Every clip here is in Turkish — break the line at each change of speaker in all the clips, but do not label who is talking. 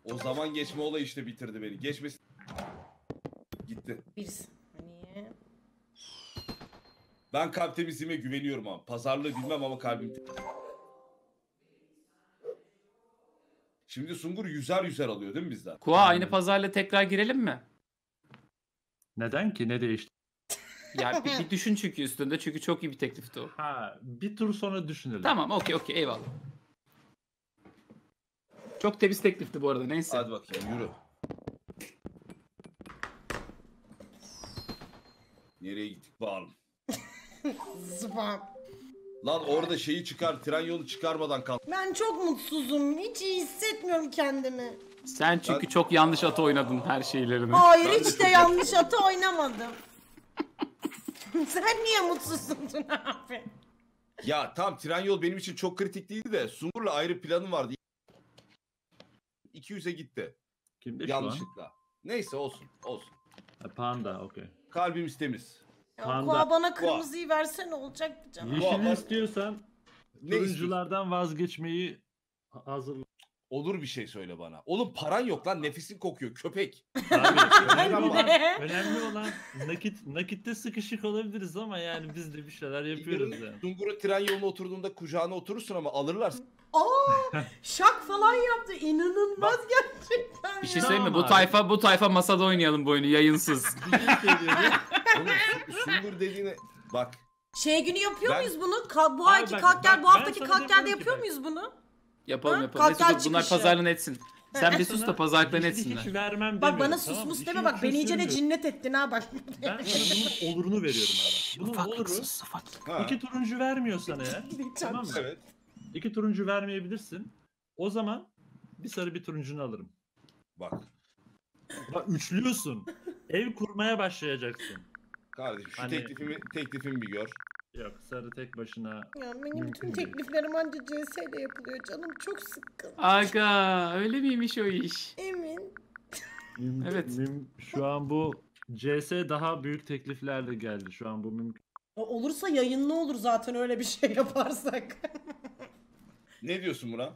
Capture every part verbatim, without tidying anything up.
O zaman geçme olayı işte bitirdi beni. Geçmesi gitti.
Bir saniye.
Ben kalp temizliğime güveniyorum ama. Pazarlığı bilmem ama kalbim. Şimdi Sungur yüzer yüzer alıyor değil mi bizden?
Kua aynı pazarla tekrar girelim mi?
Neden ki? Ne değişti?
Ya bir, bir düşün çünkü üstünde. Çünkü çok iyi bir teklifti o.
Ha, bir tur sonra düşünelim.
Tamam, okey okey, eyvallah. Çok temiz teklifti bu arada, neyse.
Hadi bakayım yürü. Nereye gittik bağırım.
Spam.
Lan orada şeyi çıkar, tren yolu çıkarmadan kal.
Ben çok mutsuzum. Hiç iyi hissetmiyorum kendimi.
Sen çünkü
Ben-
çok yanlış ata oynadın her şeylerini.
Hayır
Ben de
hiç de
çok
yanlış atı oynamadım. Sen niye mutsuzsun abi?
Ya tam tren yol benim için çok kritik değildi de Sungur'la ayrı planım vardı. iki yüze gitti.
Kimde şu an?
Yanlışlıkla. Neyse olsun, olsun.
Ha, Panda, okey.
Kalbimiz temiz.
Ya
Panda.
Koa bana kırmızıyı verse ne olacaktı canım?
Yeşili
Vay,
istiyorsan
Ne istiyorsun?
turunculardan vazgeçmeyi ha- hazırla.
Olur bir şey söyle bana. Oğlum paran yok lan, nefesin kokuyor köpek.
Abi, önemli, olan,
Ne?
önemli olan nakit nakitte sıkışık olabiliriz ama yani biz de bir şeyler yapıyoruz yani.
Sungur'u tren yoluna oturduğunda kucağına oturursun ama alırlar.
Aa, şak falan yaptı. İnanılmaz gerçekten.
Bir şey
ya.
söyleyeyim mi?
Tamam
Bu
abi.
tayfa bu tayfa masada oynayalım bu oyunu yayınsız.
Bir şey söylüyorum.
Oğlum Su- Sungur dediğine bak.
Şey günü yapıyor
Ben-
muyuz bunu? Ka- bu
Abi
ayki
bak,
kalk gel,
bak,
bu
ben
haftaki
sana
kalk gel de
demiyorum ki
yapıyor
bak.
muyuz bunu?
Yapalım
Ha?
yapalım. Neyse,
Kalk gel
dur, bunlar
çıkışı.
pazarlığını etsin. Sen bir sus da pazarlıklarını
Hiç, hiç
etsinler.
vermem
Bak
demiyorum,
bana
tamam
sus
mı?
mus
İşin
deme bak, beni
ucunu
iyicene
söylüyorum.
cinnet ettin ha bak.
Ben sana bunun olurunu veriyorum abi. Bunun oluru
Ha.
iki turuncu vermiyorsan eğer, tamam mı?
Evet.
İki turuncu vermeyebilirsin. O zaman bir sarı bir turuncunu alırım.
Bak.
Bak üçlüyorsun. Ev kurmaya başlayacaksın.
Kardeşim şu
Hani-
teklifimi teklifimi bir gör.
Yok, sarı tek başına.
Ya benim bütün
Mümkün değil.
tekliflerim anca C S ile yapılıyor, canım çok sıkkın.
Aga öyle miymiş o iş?
Emin.
Müm-
Evet.
müm- şu an bu C S daha büyük tekliflerle geldi. Şu an bu mümkün.
Ya olursa yayınlı olur zaten öyle bir şey yaparsak.
Ne diyorsun buna?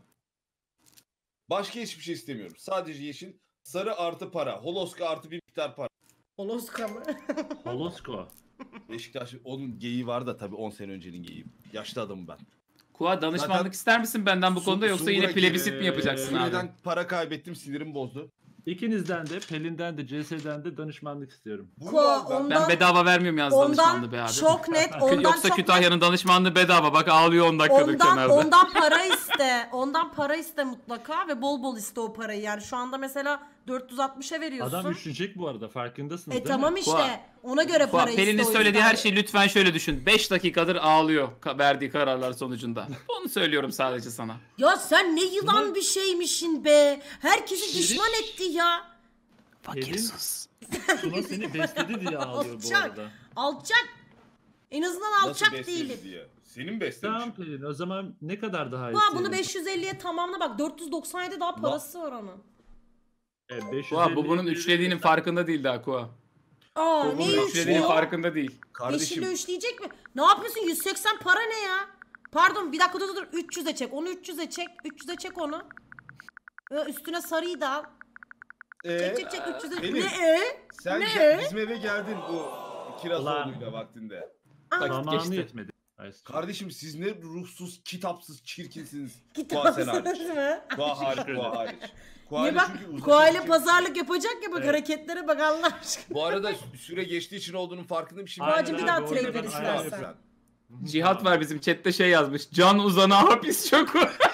Başka hiçbir şey istemiyorum. Sadece yeşil, sarı artı para. Holoska artı bir miktar para.
Holoska mı?
Holosko.
Beşiktaş onun geyiği var da tabii on sene öncenin geyiği. Yaşlı adamım ben.
Kua danışmanlık
Zaten-
ister misin benden bu
Su-
konuda yoksa yine
Sungur'a
plebisit
gir-
mi yapacaksın abi?
Süreden para kaybettim, sinirim bozdu.
İkinizden de, Pelin'den de, C S'den de danışmanlık istiyorum.
Bu
Ko-
var ben.
ondan-
Ben bedava vermiyorum yalnız danışmanlığı be
Ondan
abi.
çok net, ondan
Yoksa
çok net.
Kütahya'nın danışmanlığı bedava. Bak ağlıyor on dakikadır
Ondan,
kenarda.
ondan para iste. Ondan para iste mutlaka ve bol bol iste o parayı. Yani şu anda mesela dört yüz altmışa veriyorsun.
Adam üşüyecek bu arada, farkındasınız
E
değil
tamam
mi?
işte.
Kua-
Ona göre
Kua,
para iste.
Pelin'in
o
söylediği
yüzden.
her şeyi lütfen şöyle düşün. beş dakikadır ağlıyor ka- verdiği kararlar sonucunda. Onu söylüyorum sadece sana.
Ya sen ne yılan
Bunu-
bir şeymişsin be. Herkesi
Şirin-
düşman etti ya.
Pelin, Suna seni besledi diye ağlıyor bu
Alçak.
arada.
Alçak. En azından
Nasıl
alçak
besledi
değilim.
diye. Senin beslemiş.
Tamam Pelin, o zaman ne kadar daha
Kua
isteyelim?
bunu beş yüz elliye tamamla bak. dört yüz doksan yedi daha parası var onun.
Evet, beş yüz
Kua bu
elli
bunun üçlediğinin farkında değil daha Kua.
Aa
Bu-
ne
bunu
Üçlediğinin
üçlüyor?
farkında değil.
Kardeşim
Yeşille üçleyecek mi? Ne yapıyorsun? yüz seksen para ne ya? Pardon bir dakika dur dur dur. üç yüze çek. Onu üç yüze çek. üç yüze çek onu. Ee, üstüne sarıyı da al.
ee,
Çek çek çek üç yüze.
Pelin,
Ne e?
sen
Ne?
gel- bizim eve geldin bu Kirazoğlu'yla
Ulan.
vaktinde.
Vakit
Zamanı
geçti.
yetmedi. Nice.
Kardeşim siz ne ruhsuz, kitapsız, çirkinsiniz. Kua sen
Kitapsınız
hariç.
mı?
Kua hariç, Kua hariç. Kua
Niye
ile
bak
çünkü
Koa ile
uzlaşabilecek-
pazarlık yapacak ya bak
Evet.
hareketlere bak Allah aşkına.
Bu arada süre geçtiği için olduğunun farkındayım. Şimdi
Aynen
Kuacım bir
abi,
daha
orada
trade
ben
ver
aynen
istersen.
Cihat var bizim chatte şey yazmış. Can uzana hapis çok.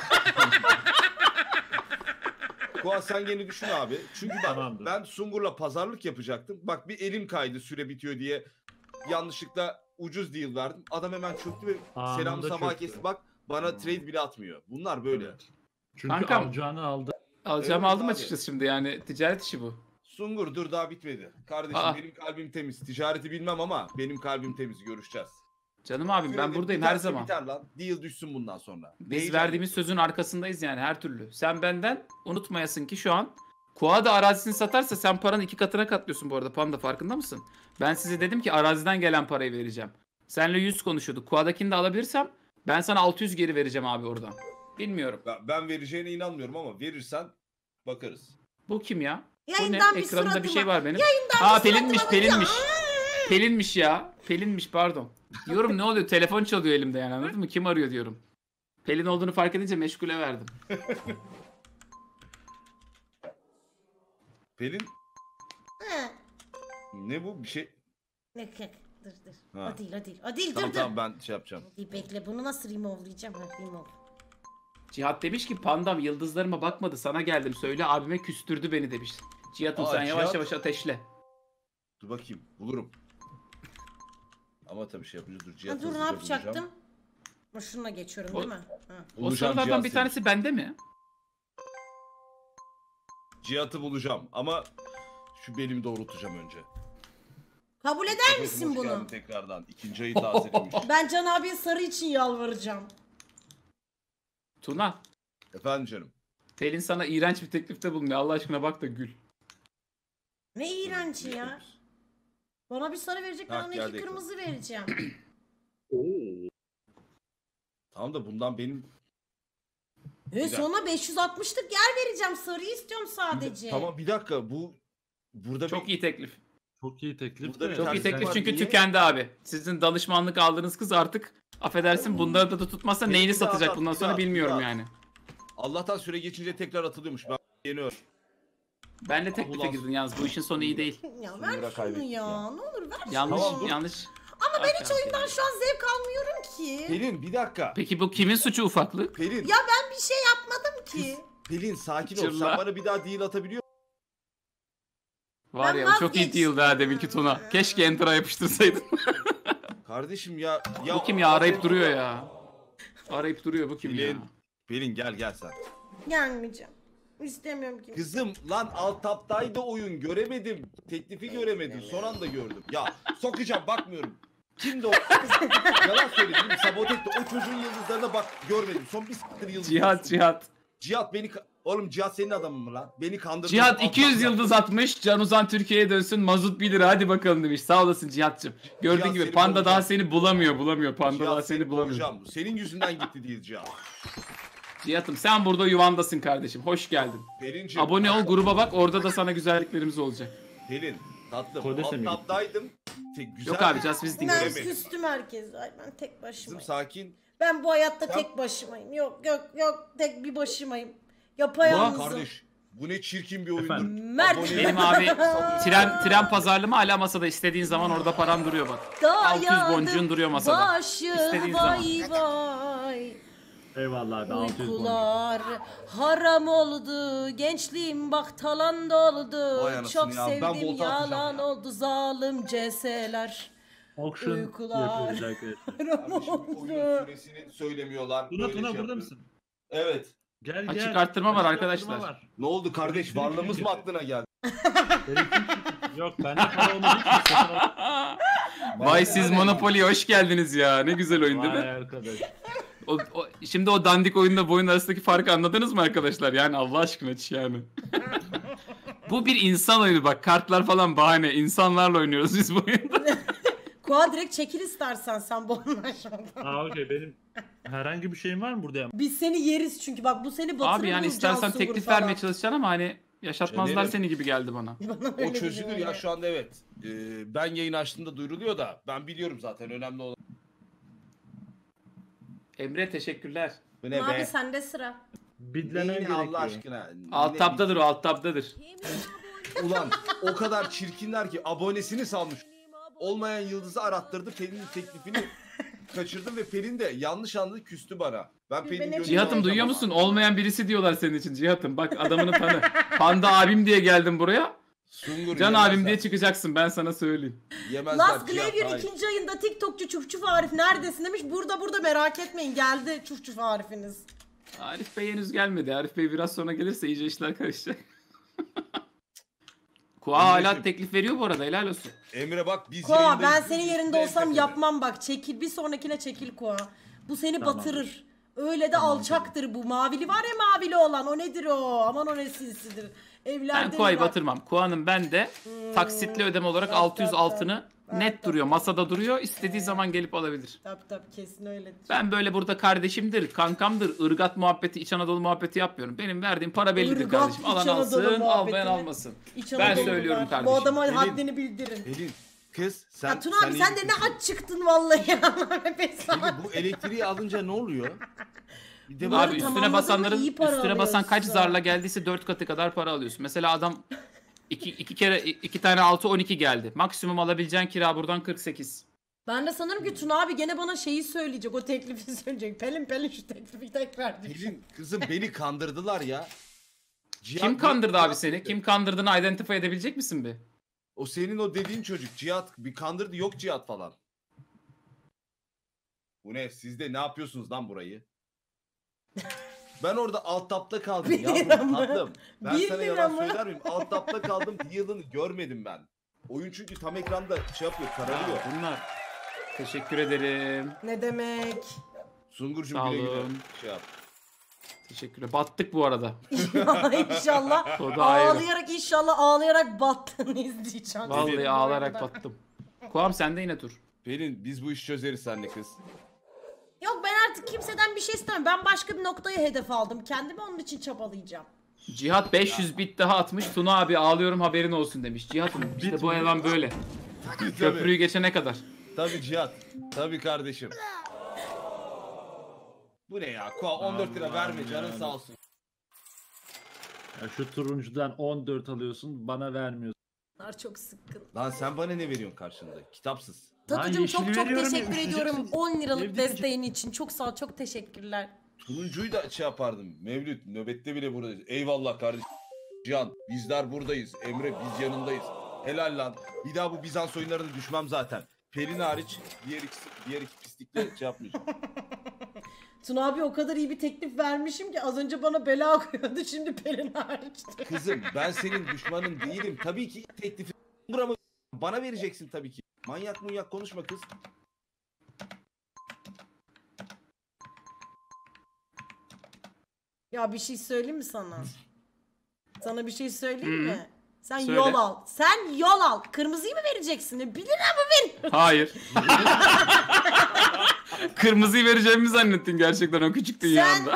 Kua sen gene düşün abi. Çünkü bak
Tamamdır.
ben Sungur'la pazarlık yapacaktım. Bak bir elim kaydı süre bitiyor diye yanlışlıkla ucuz deal verdim. Adam hemen çöktü ve
Anında
selam sabah
çöktü.
kesti. Bak bana
Hmm.
trade bile atmıyor. Bunlar böyle.
Evet. Çünkü
Kankam.
alacağını aldı.
Alacağımı
Evet
aldım
abi.
açıkçası şimdi yani. Ticaret işi bu.
Sungur dur daha bitmedi. Kardeşim
Aa.
benim kalbim temiz. Ticareti bilmem ama benim kalbim temiz. Görüşeceğiz.
Canım abim ben
Süre
buradayım
biterse
her zaman.
Biter lan. Deal düşsün bundan sonra.
Biz
Heyecan
verdiğimiz
yok.
sözün arkasındayız yani her türlü. Sen benden unutmayasın ki şu an Kua da arazisini satarsa sen paranın iki katına katlıyorsun bu arada Panda, farkında mısın? Ben size dedim ki araziden gelen parayı vereceğim. Seninle yüz konuşuyorduk. Kua'dakini de alabilirsem ben sana altı yüz geri vereceğim abi oradan. Bilmiyorum.
Ben, ben vereceğine inanmıyorum ama verirsen bakarız.
Bu kim ya? Bu ne?
Yayından bir
Ekranımda bir
suratıma.
şey var benim.
Yayından
Aa
bir
Pelin'miş
suratıma
Pelin'miş.
bakıyor.
Pelin'miş ya. Pelin'miş pardon. Diyorum ne oluyor? Telefon çalıyor elimde yani anladın mı? Kim arıyor diyorum. Pelin olduğunu fark edince meşgule verdim.
Pelin
He.
ne bu bir şey?
Ne kek? Dur dur.
Ha.
O değil o değil. O değil
Tamam
dur dur.
tamam ben şey yapacağım.
Hadi bekle bunu nasıl remove'layacağım? Ha remove.
Cihat demiş ki pandam yıldızlarıma bakmadı sana geldim söyle abime küstürdü beni demiş. Cihat'ım
Aa,
sen yavaş
Cihat.
yavaş ateşle.
Dur bakayım bulurum. Ama tabii şey yapacağız dur.
Ha,
Cihat
dur ne
hızlıca
yapacaktım?
bulacağım.
Ha, şununla geçiyorum
O-
değil mi? Ha.
O
Bulacağım
sorulardan
Cihat
bir
seni.
tanesi bende mi?
Cihat'ı bulacağım ama şu belimi doğrultacağım önce.
Kabul eder
Efendim,
misin
hoş
bunu?
geldin tekrardan. İkinci ayı tazelemiş.
Ben Can abiye sarı için yalvaracağım.
Tuna.
Efendim canım.
Pelin sana iğrenç bir teklifte bulunuyor. Allah aşkına bak da gül.
Ne iğrenci ya. Bana bir sarı verecek, ben
Ha,
ona
geldi
iki
ekran.
kırmızı vereceğim.
Tamam da bundan benim...
E
dakika.
sonra beş yüz altmışlık yer vereceğim. Sarıyı istiyorum sadece.
Tamam bir dakika bu... Burada
Çok
bir...
iyi teklif.
Çok iyi teklif
Burada
de.
bir
Çok iyi
Terslik
teklif
var,
çünkü
niye?
tükendi abi. Sizin danışmanlık aldığınız kız artık affedersin bunları da tutmazsa
Peki,
neyini
bir daha
satacak
at,
bundan
bir
sonra
daha, bir
bilmiyorum
daha.
yani.
Allah'tan süre geçince tekrar atılıyormuş. Ben yeni öğrendim.
Ben de teklife
Ulan-
girdin yalnız bu işin sonu iyi değil.
Ya
Son
ver
lira
şunu
kaybettik
ya.
ya.
Ne olur ver
Yanlış
şunu.
Tamam, dur.
yanlış.
Ama ben hiç oyundan şu an zevk almıyorum ki.
Pelin bir dakika.
Peki bu kimin suçu ufaklık?
Pelin.
Ya ben bir şey yapmadım ki.
Pelin sakin ol.
Çırla.
Sen bana bir daha deal atabiliyor musun?
Var
Ben
ya çok iyi
vazgeçtim.
değildi ha deminki Tuna. Keşke enter'a yapıştırsaydın.
Kardeşim ya. ya
bu kim ya arayıp duruyor ya. Arayıp duruyor bu kim ya.
Pelin. Pelin gel gel sen.
Gelmeyeceğim. İstemiyorum ki.
Kızım lan alt taptaydı oyun göremedim. Teklifi göremedim. Son anda gördüm. Ya sokacağım bakmıyorum. Kimdi o? Yalan söyledim. değil mi? Sabote etti. O çocuğun yıldızlarına bak görmedim. Son bir sıkıntı yıldız.
Cihat Cihat.
Cihat beni... ka- Oğlum Cihat senin adamın mı lan? Beni kandırdın.
Cihat
Alt
iki yüz
taptay.
yıldız atmış. Can Uzan Türkiye'ye dönsün. Mazut bir lira hadi bakalım demiş. Sağ olasın Cihat'cığım. Gördüğün
Cihat
gibi
seni
Panda
bulacağım.
daha seni bulamıyor bulamıyor. Panda
Cihat
daha seni bulamıyor.
bulacağım. Senin yüzünden gitti değil Cihat.
Cihat'ım sen burada yuvandasın kardeşim. Hoş geldin.
Pelin'cim.
Abone ol gruba bak orada da sana güzelliklerimiz olacak.
Pelin tatlım.
Kodese
Alt
mi gitti?
taptaydım. Tek, güzel
Yok abi Just Visiting.
Ben
Göremedim.
küstüm herkes. Ay ben tek
Kızım
başımayım.
sakin.
Ben bu hayatta
Sen-
tek başımayım. Yok yok yok tek bir başımayım.
Ulan
Yapayalnızım.
kardeş. Bu ne çirkin bir oyundur.
Efendim?
Mert.
Abone-
Benim abi tren tren pazarlama hala masada istediğin zaman orada param duruyor bak. altı yüz boncuğun duruyor masada.
Başı
İstediğin
vay vay.
Eyvallah abi altı yüz boncuk.
Uykular haram oldu. Gençliğim bak talan doldu.
Vay anasını
Çok
ya, ben
sevdim
volta atacağım
yalan
ya.
oldu zalim ceseler.
Auction
Uykular.
yapıyoruz arkadaşlar.
Haram
Kardeşim
oldu.
oyunun süresini söylemiyorlar.
Tuna
Böyle
Tuna
şey
burada
yapıyoruz.
mısın?
Evet.
Gel
Açık
gel.
arttırma var
Açık
arkadaşlar.
arttırma var.
Ne oldu kardeş?
Elektrik
Varlığımız mı
kesildi.
aklına geldi?
Elektrik- Yok bende para olmadığı için satın al-
Vay siz Monopoly'ye hoş geldiniz ya. Ne güzel oyun değil
Vay
mi?
arkadaş.
O, o- şimdi o dandik oyunla bu oyun arasındaki farkı anladınız mı arkadaşlar? Yani Allah aşkına çiş yani. Bu bir insan oyunu bak. Kartlar falan bahane. İnsanlarla oynuyoruz biz bu oyunda.
Kuğa direkt çekil istersen sen bu anlaşmadan.
Aa okey benim herhangi bir şeyim var mı burada ya?
Biz seni yeriz çünkü bak bu seni batırır.
Abi yani
bu
istersen
Cansu
teklif
Vur falan.
vermeye çalışacaksın ama hani yaşatmazlar
Canerim.
seni gibi geldi bana.
Bana
O
öyle
çözülür
geliyor
ya
ya.
şu anda evet. Ee, ben yayın açtığımda duyuruluyor da ben biliyorum zaten önemli olan.
Emre teşekkürler.
Bu ne
Abi
be?
sende sıra.
Bidlemem
Neyini
gerekiyor.
Allah aşkına.
Alt
Ne-
tabdadır o alt tabdadır.
Ulan o kadar çirkinler ki abonesini salmış. Olmayan yıldızı arattırdı. Pelin'in teklifini kaçırdım ve Pelin de yanlış anladı küstü bana. Ben
Ben
Pelin'in
hep-
gönlünü
Cihat'ım
alacağım
duyuyor
ama.
musun? Olmayan birisi diyorlar senin için Cihat'ım. Bak adamını tanı. Panda abim diye geldim buraya.
Sungur
Can
yemezler.
abim diye çıkacaksın ben sana söyleyeyim.
Yemezler
Last
Cihat,
Glavier
hayır.
ikinci ayında TikTokçu Çuf Çuf Arif neredesin demiş. Burada burada merak etmeyin geldi Çuf Çuf Arif'iniz.
Arif Bey henüz gelmedi. Arif Bey biraz sonra gelirse iyice işler karışacak. Kua hala
Emre'ciğim.
teklif veriyor bu arada helal olsun.
Emre bak biz
Koa
yayındayız,
ben
biz
senin
biz
yerinde
de
olsam
enfes
yapmam bak. Çekil bir sonrakine çekil Koa. Bu seni
Tamam.
batırır. Öyle de alçaktır bu. Mavili var ya, mavili olan. O nedir o? Aman o ne sinsidir.
Ben
Evlerde
Kua'yı
mi var?
batırmam. Kua'nın bende taksitli ödeme olarak
Tabii,
altı yüz
tabii,
altını
tabii.
net
Evet,
duruyor.
tabii.
Masada duruyor. İstediği zaman gelip alabilir.
Tabii tabii, kesin öyledir.
Ben böyle burada kardeşimdir, kankamdır, ırgat muhabbeti, İç Anadolu muhabbeti yapmıyorum. Benim verdiğim para bellidir
Irgat,
kardeşim. Alan
İç Anadolu
alsın, almayan
muhabbetini.
almasın.
İç
Ben
Anadolu
söylüyorum
var.
kardeşim.
Bu adama
Pelin.
haddini bildirin.
Pelin kız sen
Ya Tuna abi
iyi
sen de ne
kızsın.
aç çıktın vallahi ya. Nefes al.
Pelin, bu elektriği alınca ne oluyor? Bir de
Bunları
Abi üstüne
tamamladın mı
basanların
iyi para
üstüne basan kaç
alıyorsun.
zarla geldiyse dört katı kadar para alıyorsun. Mesela adam iki, iki kere iki tane altı on iki geldi. Maksimum alabileceğin kira buradan kırk sekiz.
Ben de sanırım ki Tuna abi gene bana şeyi söyleyecek. O teklifi söyleyecek. Pelin Pelin şu teklifi tekrar düşün.
Pelin kızım beni kandırdılar ya. Cihat
Kim
bir-
kandırdı abi seni? Kim kandırdığını identify edebilecek misin bir?
O senin o dediğin çocuk Cihat bir kandırdı, yok Cihat falan. Bu ne? Siz de ne yapıyorsunuz lan burayı? Ben orada alt tapta kaldım
Bir
yavrum
lira mı?
tatlım. Ben
Bir
sana
lira
yalan
mı?
söyler miyim? Alt tapta kaldım, yılını görmedim ben. Oyun çünkü tam ekranda şey yapıyor, kararıyor.
Bunlar. Teşekkür ederim.
Ne demek?
Sungurcuğum
Sağ
güle güle
olun.
şey yap.
Teşekkürler. Battık bu arada.
İnşallah
O da ayrı.
ağlayarak inşallah ağlayarak battığını izleyeceğim.
Vallahi
Evet.
ağlayarak battım. Kuam sen de yine dur.
Pelin biz bu işi çözeriz seninle kız.
Yok ben artık kimseden bir şey istemem. Ben başka bir noktayı hedef aldım. Kendimi onun için çabalayacağım.
Cihat beş yüz bit daha atmış. Tuna abi ağlıyorum haberin olsun demiş. Cihat'ım işte bu elan böyle. Köprüyü geçene kadar.
Tabii Cihat. Tabii kardeşim. Bu ne ya? Koa on dört lira verme canın sağ olsun.
Ya şu turuncudan on dört alıyorsun, bana vermiyorsun.
Bunlar çok sıkkın.
Lan sen bana ne veriyorsun karşında? Kitapsız.
Tatucuğum
yeşili
çok çok
veriyorum ya,
teşekkür
üşüyeceksin.
ediyorum on liralık
Evde
desteğin için. Çok sağ ol, çok teşekkürler.
Turuncuyu da şey yapardım. Mevlüt nöbette bile buradayız. Eyvallah kardeşim. Cihan bizler buradayız. Emre biz yanındayız. Helal lan. Bir daha bu Bizans oyunlarına düşmem zaten. Pelin hariç diğer ikisi, diğer iki pislikle şey yapmayacağım.
Tuna abi o kadar iyi bir teklif vermişim ki az önce bana bela koyuyordu, şimdi Pelin hariçti.
Kızım ben senin düşmanın değilim. Tabii ki teklifi buramı bana vereceksin tabii ki. Manyak manyak konuşma kız.
Ya bir şey söyleyeyim mi sana? Sana bir şey söyleyeyim
Hı.
mi? Sen
Söyle.
yol al. Sen yol al. Kırmızıyı mı vereceksin? Bir lira mı ver?
Hayır. Kırmızıyı vereceğimi zannettin gerçekten o küçük dünyanda.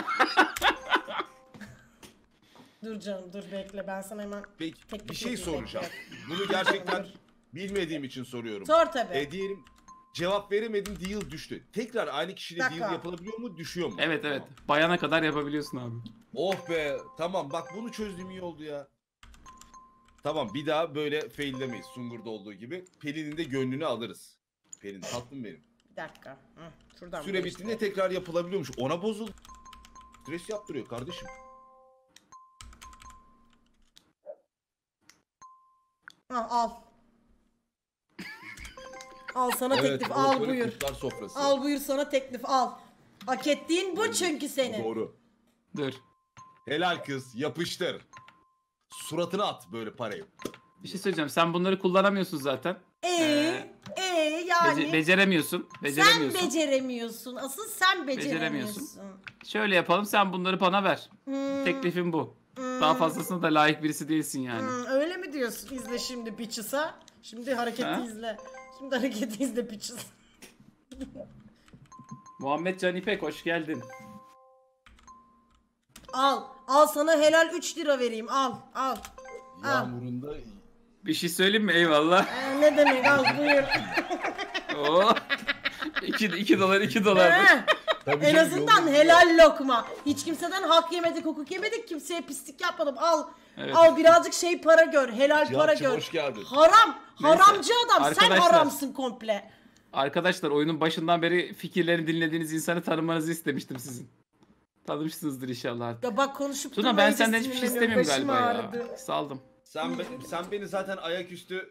Dur canım dur bekle, ben sana hemen
Peki
teklif
bir şey
edeyim,
soracağım.
bekle.
Bunu gerçekten bilmediğim için soruyorum.
Sor tabi.
E diyelim cevap veremedim, deal düştü. Tekrar aynı kişiyle
Dakika.
deal yapılabiliyor mu, düşüyor mu?
Evet evet. Bayana kadar yapabiliyorsun abi.
Oh be tamam bak bunu çözdüğüm iyi oldu ya. Tamam bir daha böyle faillemeyiz Sungur'da olduğu gibi. Pelin'in de gönlünü alırız. Pelin tatlım benim.
Bir dakika. Hı, şuradan
Süre
geçti.
bittiğinde tekrar yapılabiliyormuş. Ona bozuldu. Stres yaptırıyor kardeşim.
Al al. Al sana teklif,
burası
al
böyle
buyur.
kurtlar sofrası.
Al buyur sana teklif, al. Hak ettiğin bu çünkü senin.
Doğru.
Dur.
Helal kız yapıştır. Suratına at böyle parayı.
Bir şey söyleyeceğim. Sen bunları kullanamıyorsun zaten.
Ee, ee yani.
Bece- beceremiyorsun.
sen
Beceremiyorsun.
beceremiyorsun. Asıl sen
Beceremiyorsun.
beceremiyorsun.
Şöyle yapalım sen bunları bana ver.
Hmm,
Teklifim bu.
hmm,
Daha fazlasına da layık birisi değilsin yani.
hmm, öyle mi diyorsun? İzle şimdi bitches'a. Şimdi hareketi
Ha?
izle. Şimdi hareketi izle bitches.
Muhammed Can İpek hoş geldin.
Al. Al sana helal üç lira vereyim. Al. Al. Al.
Yağmurunda
Bir şey söyleyeyim mi? Eyvallah.
Ee, ne demek al buyur.
Oo. iki, iki dolar iki dolar.
He.
Tabii
En
canım,
azından
yolda-
helal lokma. Hiç kimseden hak yemedik, hukuk yemedik. Kimseye pislik yapmadım. Al.
Evet.
Al birazcık şey para gör. Helal para
Cihat'cığım,
gör.
hoş geldin.
Haram.
Neyse,
Haramcı adam. Sen
arkadaşlar.
haramsın komple.
Arkadaşlar oyunun başından beri fikirlerini dinlediğiniz insanı tanımanızı istemiştim sizin. Tanımışsınızdır inşallah artık.
Ya bak konuşup
Tuna
durma,
ben
iyice
senden hiçbir şey
sinirleniyorum.
istemiyorum
Başım
galiba ya.
ağrıdı.
Saldım.
Sen, be- sen beni zaten ayaküstü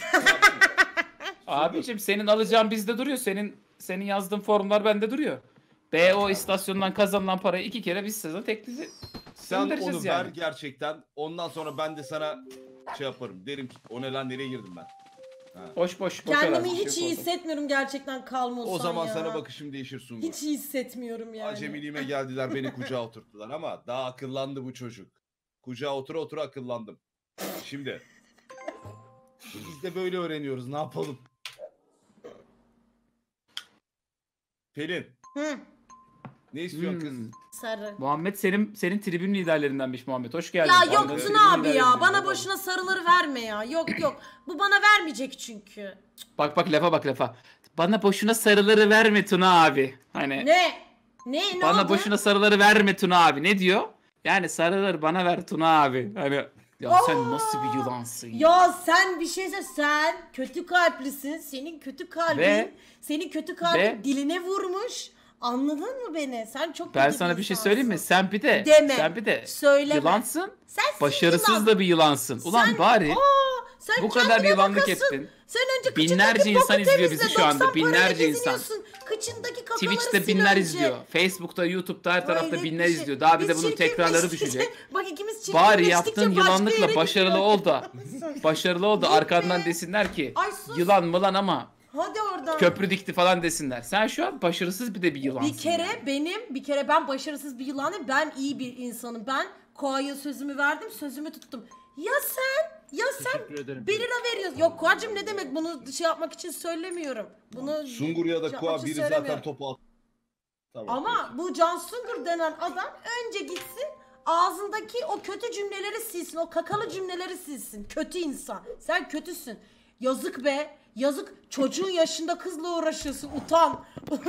Abicim senin alacağın bizde duruyor. Senin senin yazdığın formlar bende duruyor. B O istasyonundan kazanılan parayı iki kere biz size teklifi
sen
göndereceğiz
onu ver
yani.
gerçekten. Ondan sonra ben de sana şey yaparım. Derim ki o ne lan nereye girdim ben?
Boş boş. boş
Kendimi
arazi,
hiç
şey
iyi
oldu.
hissetmiyorum gerçekten kalmıyorsan
O zaman
ya.
sana bakışım değişir Sungur.
Hiç iyi hissetmiyorum yani.
Acemiliğime geldiler beni kucağa oturttular ama daha akıllandı bu çocuk. Kucağa otura otura akıllandım. Şimdi. Biz de böyle öğreniyoruz, ne yapalım? Pelin.
Hı,
Ne istiyorsun kız?
Hmm.
sarı.
Muhammed senin senin tribün liderlerindenmiş Muhammed. Hoş geldin.
Ya
Muhammed,
yok
tribün
Tuna abi ya.
liderlerinden.
Bana boşuna sarıları verme ya. Yok yok. Bu bana vermeyecek çünkü.
Bak bak lafa bak lafa. Bana boşuna sarıları verme Tuna abi. Hani
Ne? Ne? Ne
bana
oldu?
boşuna sarıları verme Tuna abi. Ne diyor? Yani sarıları bana ver Tuna abi. Hani ya sen nasıl bir yılansın ya?
Ya sen bir şeyse sen kötü kalplisin. Senin kötü kalbin,
Ve-
senin kötü kalbin
ve-
diline vurmuş. Anladın mı beni? Sen çok
Ben
kötü
sana bir şey
insansın.
söyleyeyim mi? Sen bir de
Deme.
sen bir de
Söyleme.
yılansın.
Sensin
Başarısız
yılan.
da bir yılansın. Ulan
Sen-
bari
Aa, sen
bu kadar
kendine
yılanlık
bakasın.
ettin.
Sen önce kıçındaki
Binlerce
boku
insan izliyor
temizle,
bizi şu anda,
doksan parayla
binlerce insan.
geziniyorsun. Kıçındaki kakaları
Twitch'te
sil
binler
önce.
izliyor. Facebook'ta, YouTube'da her tarafta
Hayret
binler
bir şey.
izliyor. Daha bir de
Biz
bunun tekrarları
çirkinleştikçe-
düşecek.
Bak ikimiz
Bari
çirkinleştikçe
yaptığın
başka
yılanlıkla
yere
başarılı
gidiyor.
ol da. Başarılı ol da
Yok
arkandan
be.
desinler ki
Ay sus.
yılan mı lan ama
Hadi oradan.
köprü dikti falan desinler. Sen şu an başarısız bir de bir yılansın.
Bir kere
yani.
benim, bir kere ben başarısız bir yılanım. Ben iyi bir insanım. Ben Koa'ya sözümü verdim, sözümü tuttum. Ya sen, ya sen
Teşekkür ederim.
bir lira veriyorsun. Yok Koa'cığım ne demek, bunu şey yapmak için söylemiyorum. Bunu
Sungur ya da
şey
Koa
yapmak için
biri zaten
söylemiyorum.
topu at. Tamam,
Ama
peki.
bu Can Sungur denen adam önce gitsin ağzındaki o kötü cümleleri silsin. O kakalı cümleleri silsin. Kötü insan. Sen kötüsün. Yazık be. Yazık. Çocuğun yaşında kızla uğraşıyorsun. Utan.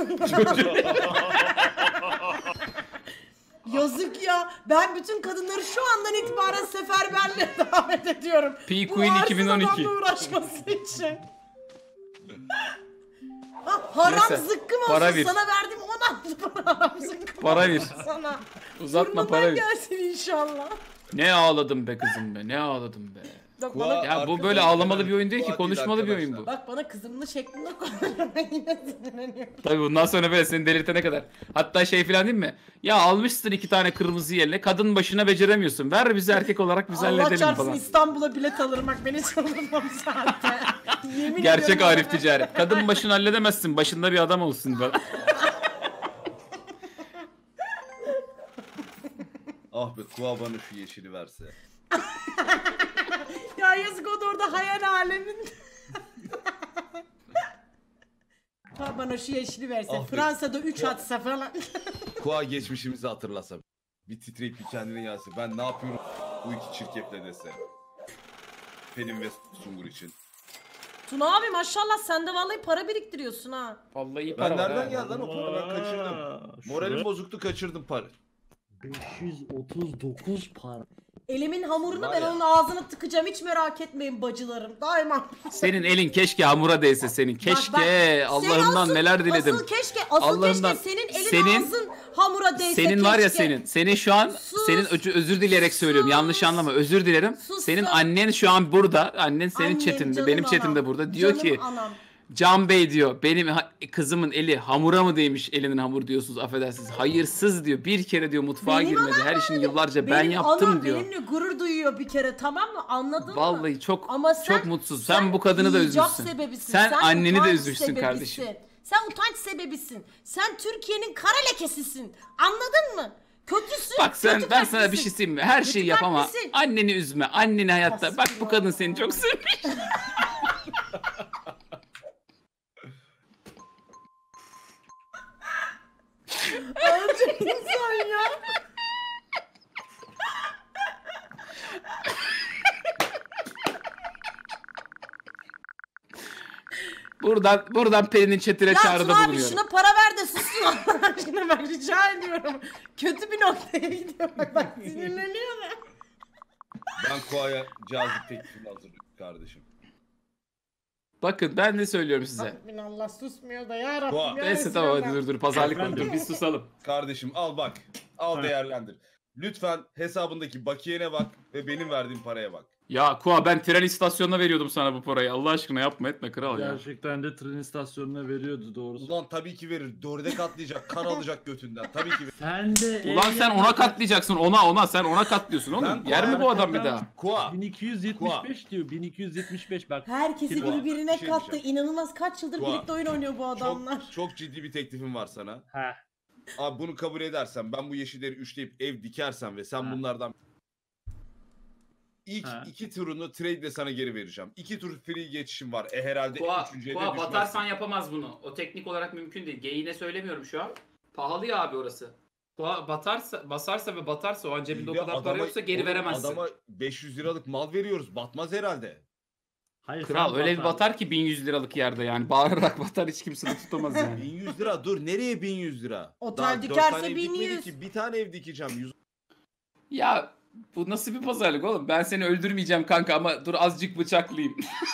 Yazık ya. Ben bütün kadınları şu andan itibaren seferberliğe davet ediyorum.
P
Bu
Queen
arsız
iki bin on iki.
adamla uğraşması için. Ha, haram
Neyse,
zıkkım olsun.
para ver.
Sana verdim on altı para haram zıkkım
Para
olsun
ver.
sana.
Uzatma
Burnundan
para ver.
gelsin inşallah.
Ne ağladım be kızım be. Ne ağladım be.
Bak
Koa-
bana,
Ya bu
Arkadaşlar,
böyle ağlamalı bir oyun değil ki.
Koa değil
Konuşmalı bir oyun bu.
arkadaşlar.
bak bana kızımlı şeklinde konuşuyor. Ben yine sinirleniyorum.
Tabii bundan sonra böyle seni delirtene kadar. Hatta şey falan değil mi? Ya almışsın iki tane kırmızı yerle. Kadın başına beceremiyorsun. Ver bize erkek olarak biz
Allah
halledelim
çarpsın
falan.
İstanbul'a bilet alırım bak beni çıldırmam zaten. Yemin
Gerçek
ediyorum
Arif
sana.
ticaret. Kadın başını halledemezsin. Başında bir adam olsun falan.
Ah be Koa bana şu yeşili verse.
Ya yazık o da orada hayal aleminde. Ha bana şu yeşili verse.
Ah be.
Fransa'da üç
Ya.
atsa falan.
Koa geçmişimizi hatırlasa. Bir titreyip bir kendine gelse. Ben ne yapıyorum bu iki çirkefle dese. Pelin ve Sungur için.
Tuna abi maşallah sen de vallahi para biriktiriyorsun ha.
Vallahi iyi
Ben
para var.
nereden
ha.
geldi lan o para, ben kaçırdım. Moralim
Şuraya-
bozuktu, kaçırdım para.
beş yüz otuz dokuz para.
Elimin hamurunu
Var
ben
ya.
onun ağzına tıkacağım, hiç merak etmeyin bacılarım. Daima.
Senin elin keşke hamura değse senin. Keşke.
Bak, bak,
Allah'ımdan
senin
neler
asıl-
diledim.
Asıl keşke, asıl
Allah'ımdan-
keşke senin elin
senin-
ağzın hamura değse
Senin var ya
keşke.
senin. Senin şu an
Sus.
senin özür, özür dileyerek söylüyorum.
Sus.
Yanlış anlama. Özür dilerim.
Sus,
Senin
sus.
annen şu an burada. Annen senin
Annem,
chatinde,
canım
benim
anam.
chatimde burada. Diyor
Canım
ki
anam.
Can Bey diyor. Benim ha- kızımın eli hamura mı değmiş, elinin hamur diyorsunuz, affedersiniz. Hayırsız diyor. Bir kere diyor mutfağa
Benim
girmedi. Her işini yıllarca ben
Benim
yaptım
anam
diyor.
benimle gurur duyuyor bir kere, tamam mı? Anladın mı?
Vallahi çok
Ama sen-
çok mutsuz. Sen, bu kadını da
icap
üzmüşsün.
sebebisin.
Sen, anneni de
utanç
üzmüşsün
sebebisin.
kardeşim.
Sen utanç sebebisin. Sen Türkiye'nin kara lekesisin. Anladın mı? Kötüsün.
Bak sen
kötü
ben sana bir
kalplisin.
şey söyleyeyim mi? Her
Kötü
şeyi yap ama
kalplisin.
anneni üzme. Anneni hayatta. Bak bu kadın seni çok sevmiş.
Öldü insan ya.
Buradan buradan Pelin'in chatine
Ya
çağrıda
Tuna abi
bulunuyorum.
şuna para ver de sussun Allah aşkına, bak rica ediyorum. Kötü bir noktaya gidiyor bak, bak sinirleniyor da.
Ben Koa'ya cazip teklifini hazırlıyorum kardeşim.
Bakın ben de söylüyorum size.
Allah susmuyor da ya Rabbim.
Doğa.
ya
Neyse tamam hadi
Resulallah.
dur dur pazarlık var. Dur biz susalım.
Kardeşim al bak. Al
Ha.
değerlendir. Lütfen hesabındaki bakiyene bak ve benim verdiğim paraya bak.
Ya Kua ben tren istasyonuna veriyordum sana bu parayı. Allah aşkına yapma etme kral ya.
Gerçekten de tren istasyonuna veriyordu doğrusu.
Ulan tabii ki verir. Dörde katlayacak, kan alacak götünden. Tabii ki verir.
Sen de
Ulan sen ona katlayacaksın. Ona ona sen ona katlıyorsun oğlum.
Ben
Yer mi
Kua'ya
bu adam bir daha?
Kua.
bin iki yüz yetmiş beş diyor. bin iki yüz yetmiş beş bak.
Herkesi
Kua,
birbirine
bir şey
kattı.
diyeceğim.
İnanılmaz kaç yıldır
Kua,
birlikte oyun oynuyor bu adamlar.
Çok, çok ciddi bir teklifim var sana.
Ha.
Abi bunu kabul edersen, ben bu yeşilleri üçleyip ev dikersem ve sen
Ha.
bunlardan ilk
Ha.
iki turunu trade ile sana geri vereceğim. İki tur free geçişim var. E herhalde
Kua,
üçüncüye de
Kua
düşmezsin.
batarsan yapamaz bunu. O teknik olarak mümkün değil. Geyiğine söylemiyorum şu an. Pahalı ya abi orası. Kua batarsa, basarsa ve batarsa o an cebinde o
Ya
kadar para
adama-
yoksa geri
oğlum
veremezsin.
Adama beş yüz liralık mal veriyoruz. Batmaz herhalde.
Hayır,
Kral
sen
öyle bir
batar.
batar ki bin yüz liralık yerde yani. Bağırarak batar hiç kimse de tutamaz yani.
bin yüz lira dur, nereye bin yüz lira?
Otel
Daha dört
dikerse
tane ev
bin
dikmedik
yüz.
ki, bir tane ev dikeceğim. yüz
Ya bu nasıl bir pazarlık oğlum? Ben seni öldürmeyeceğim kanka ama dur azıcık bıçaklayayım.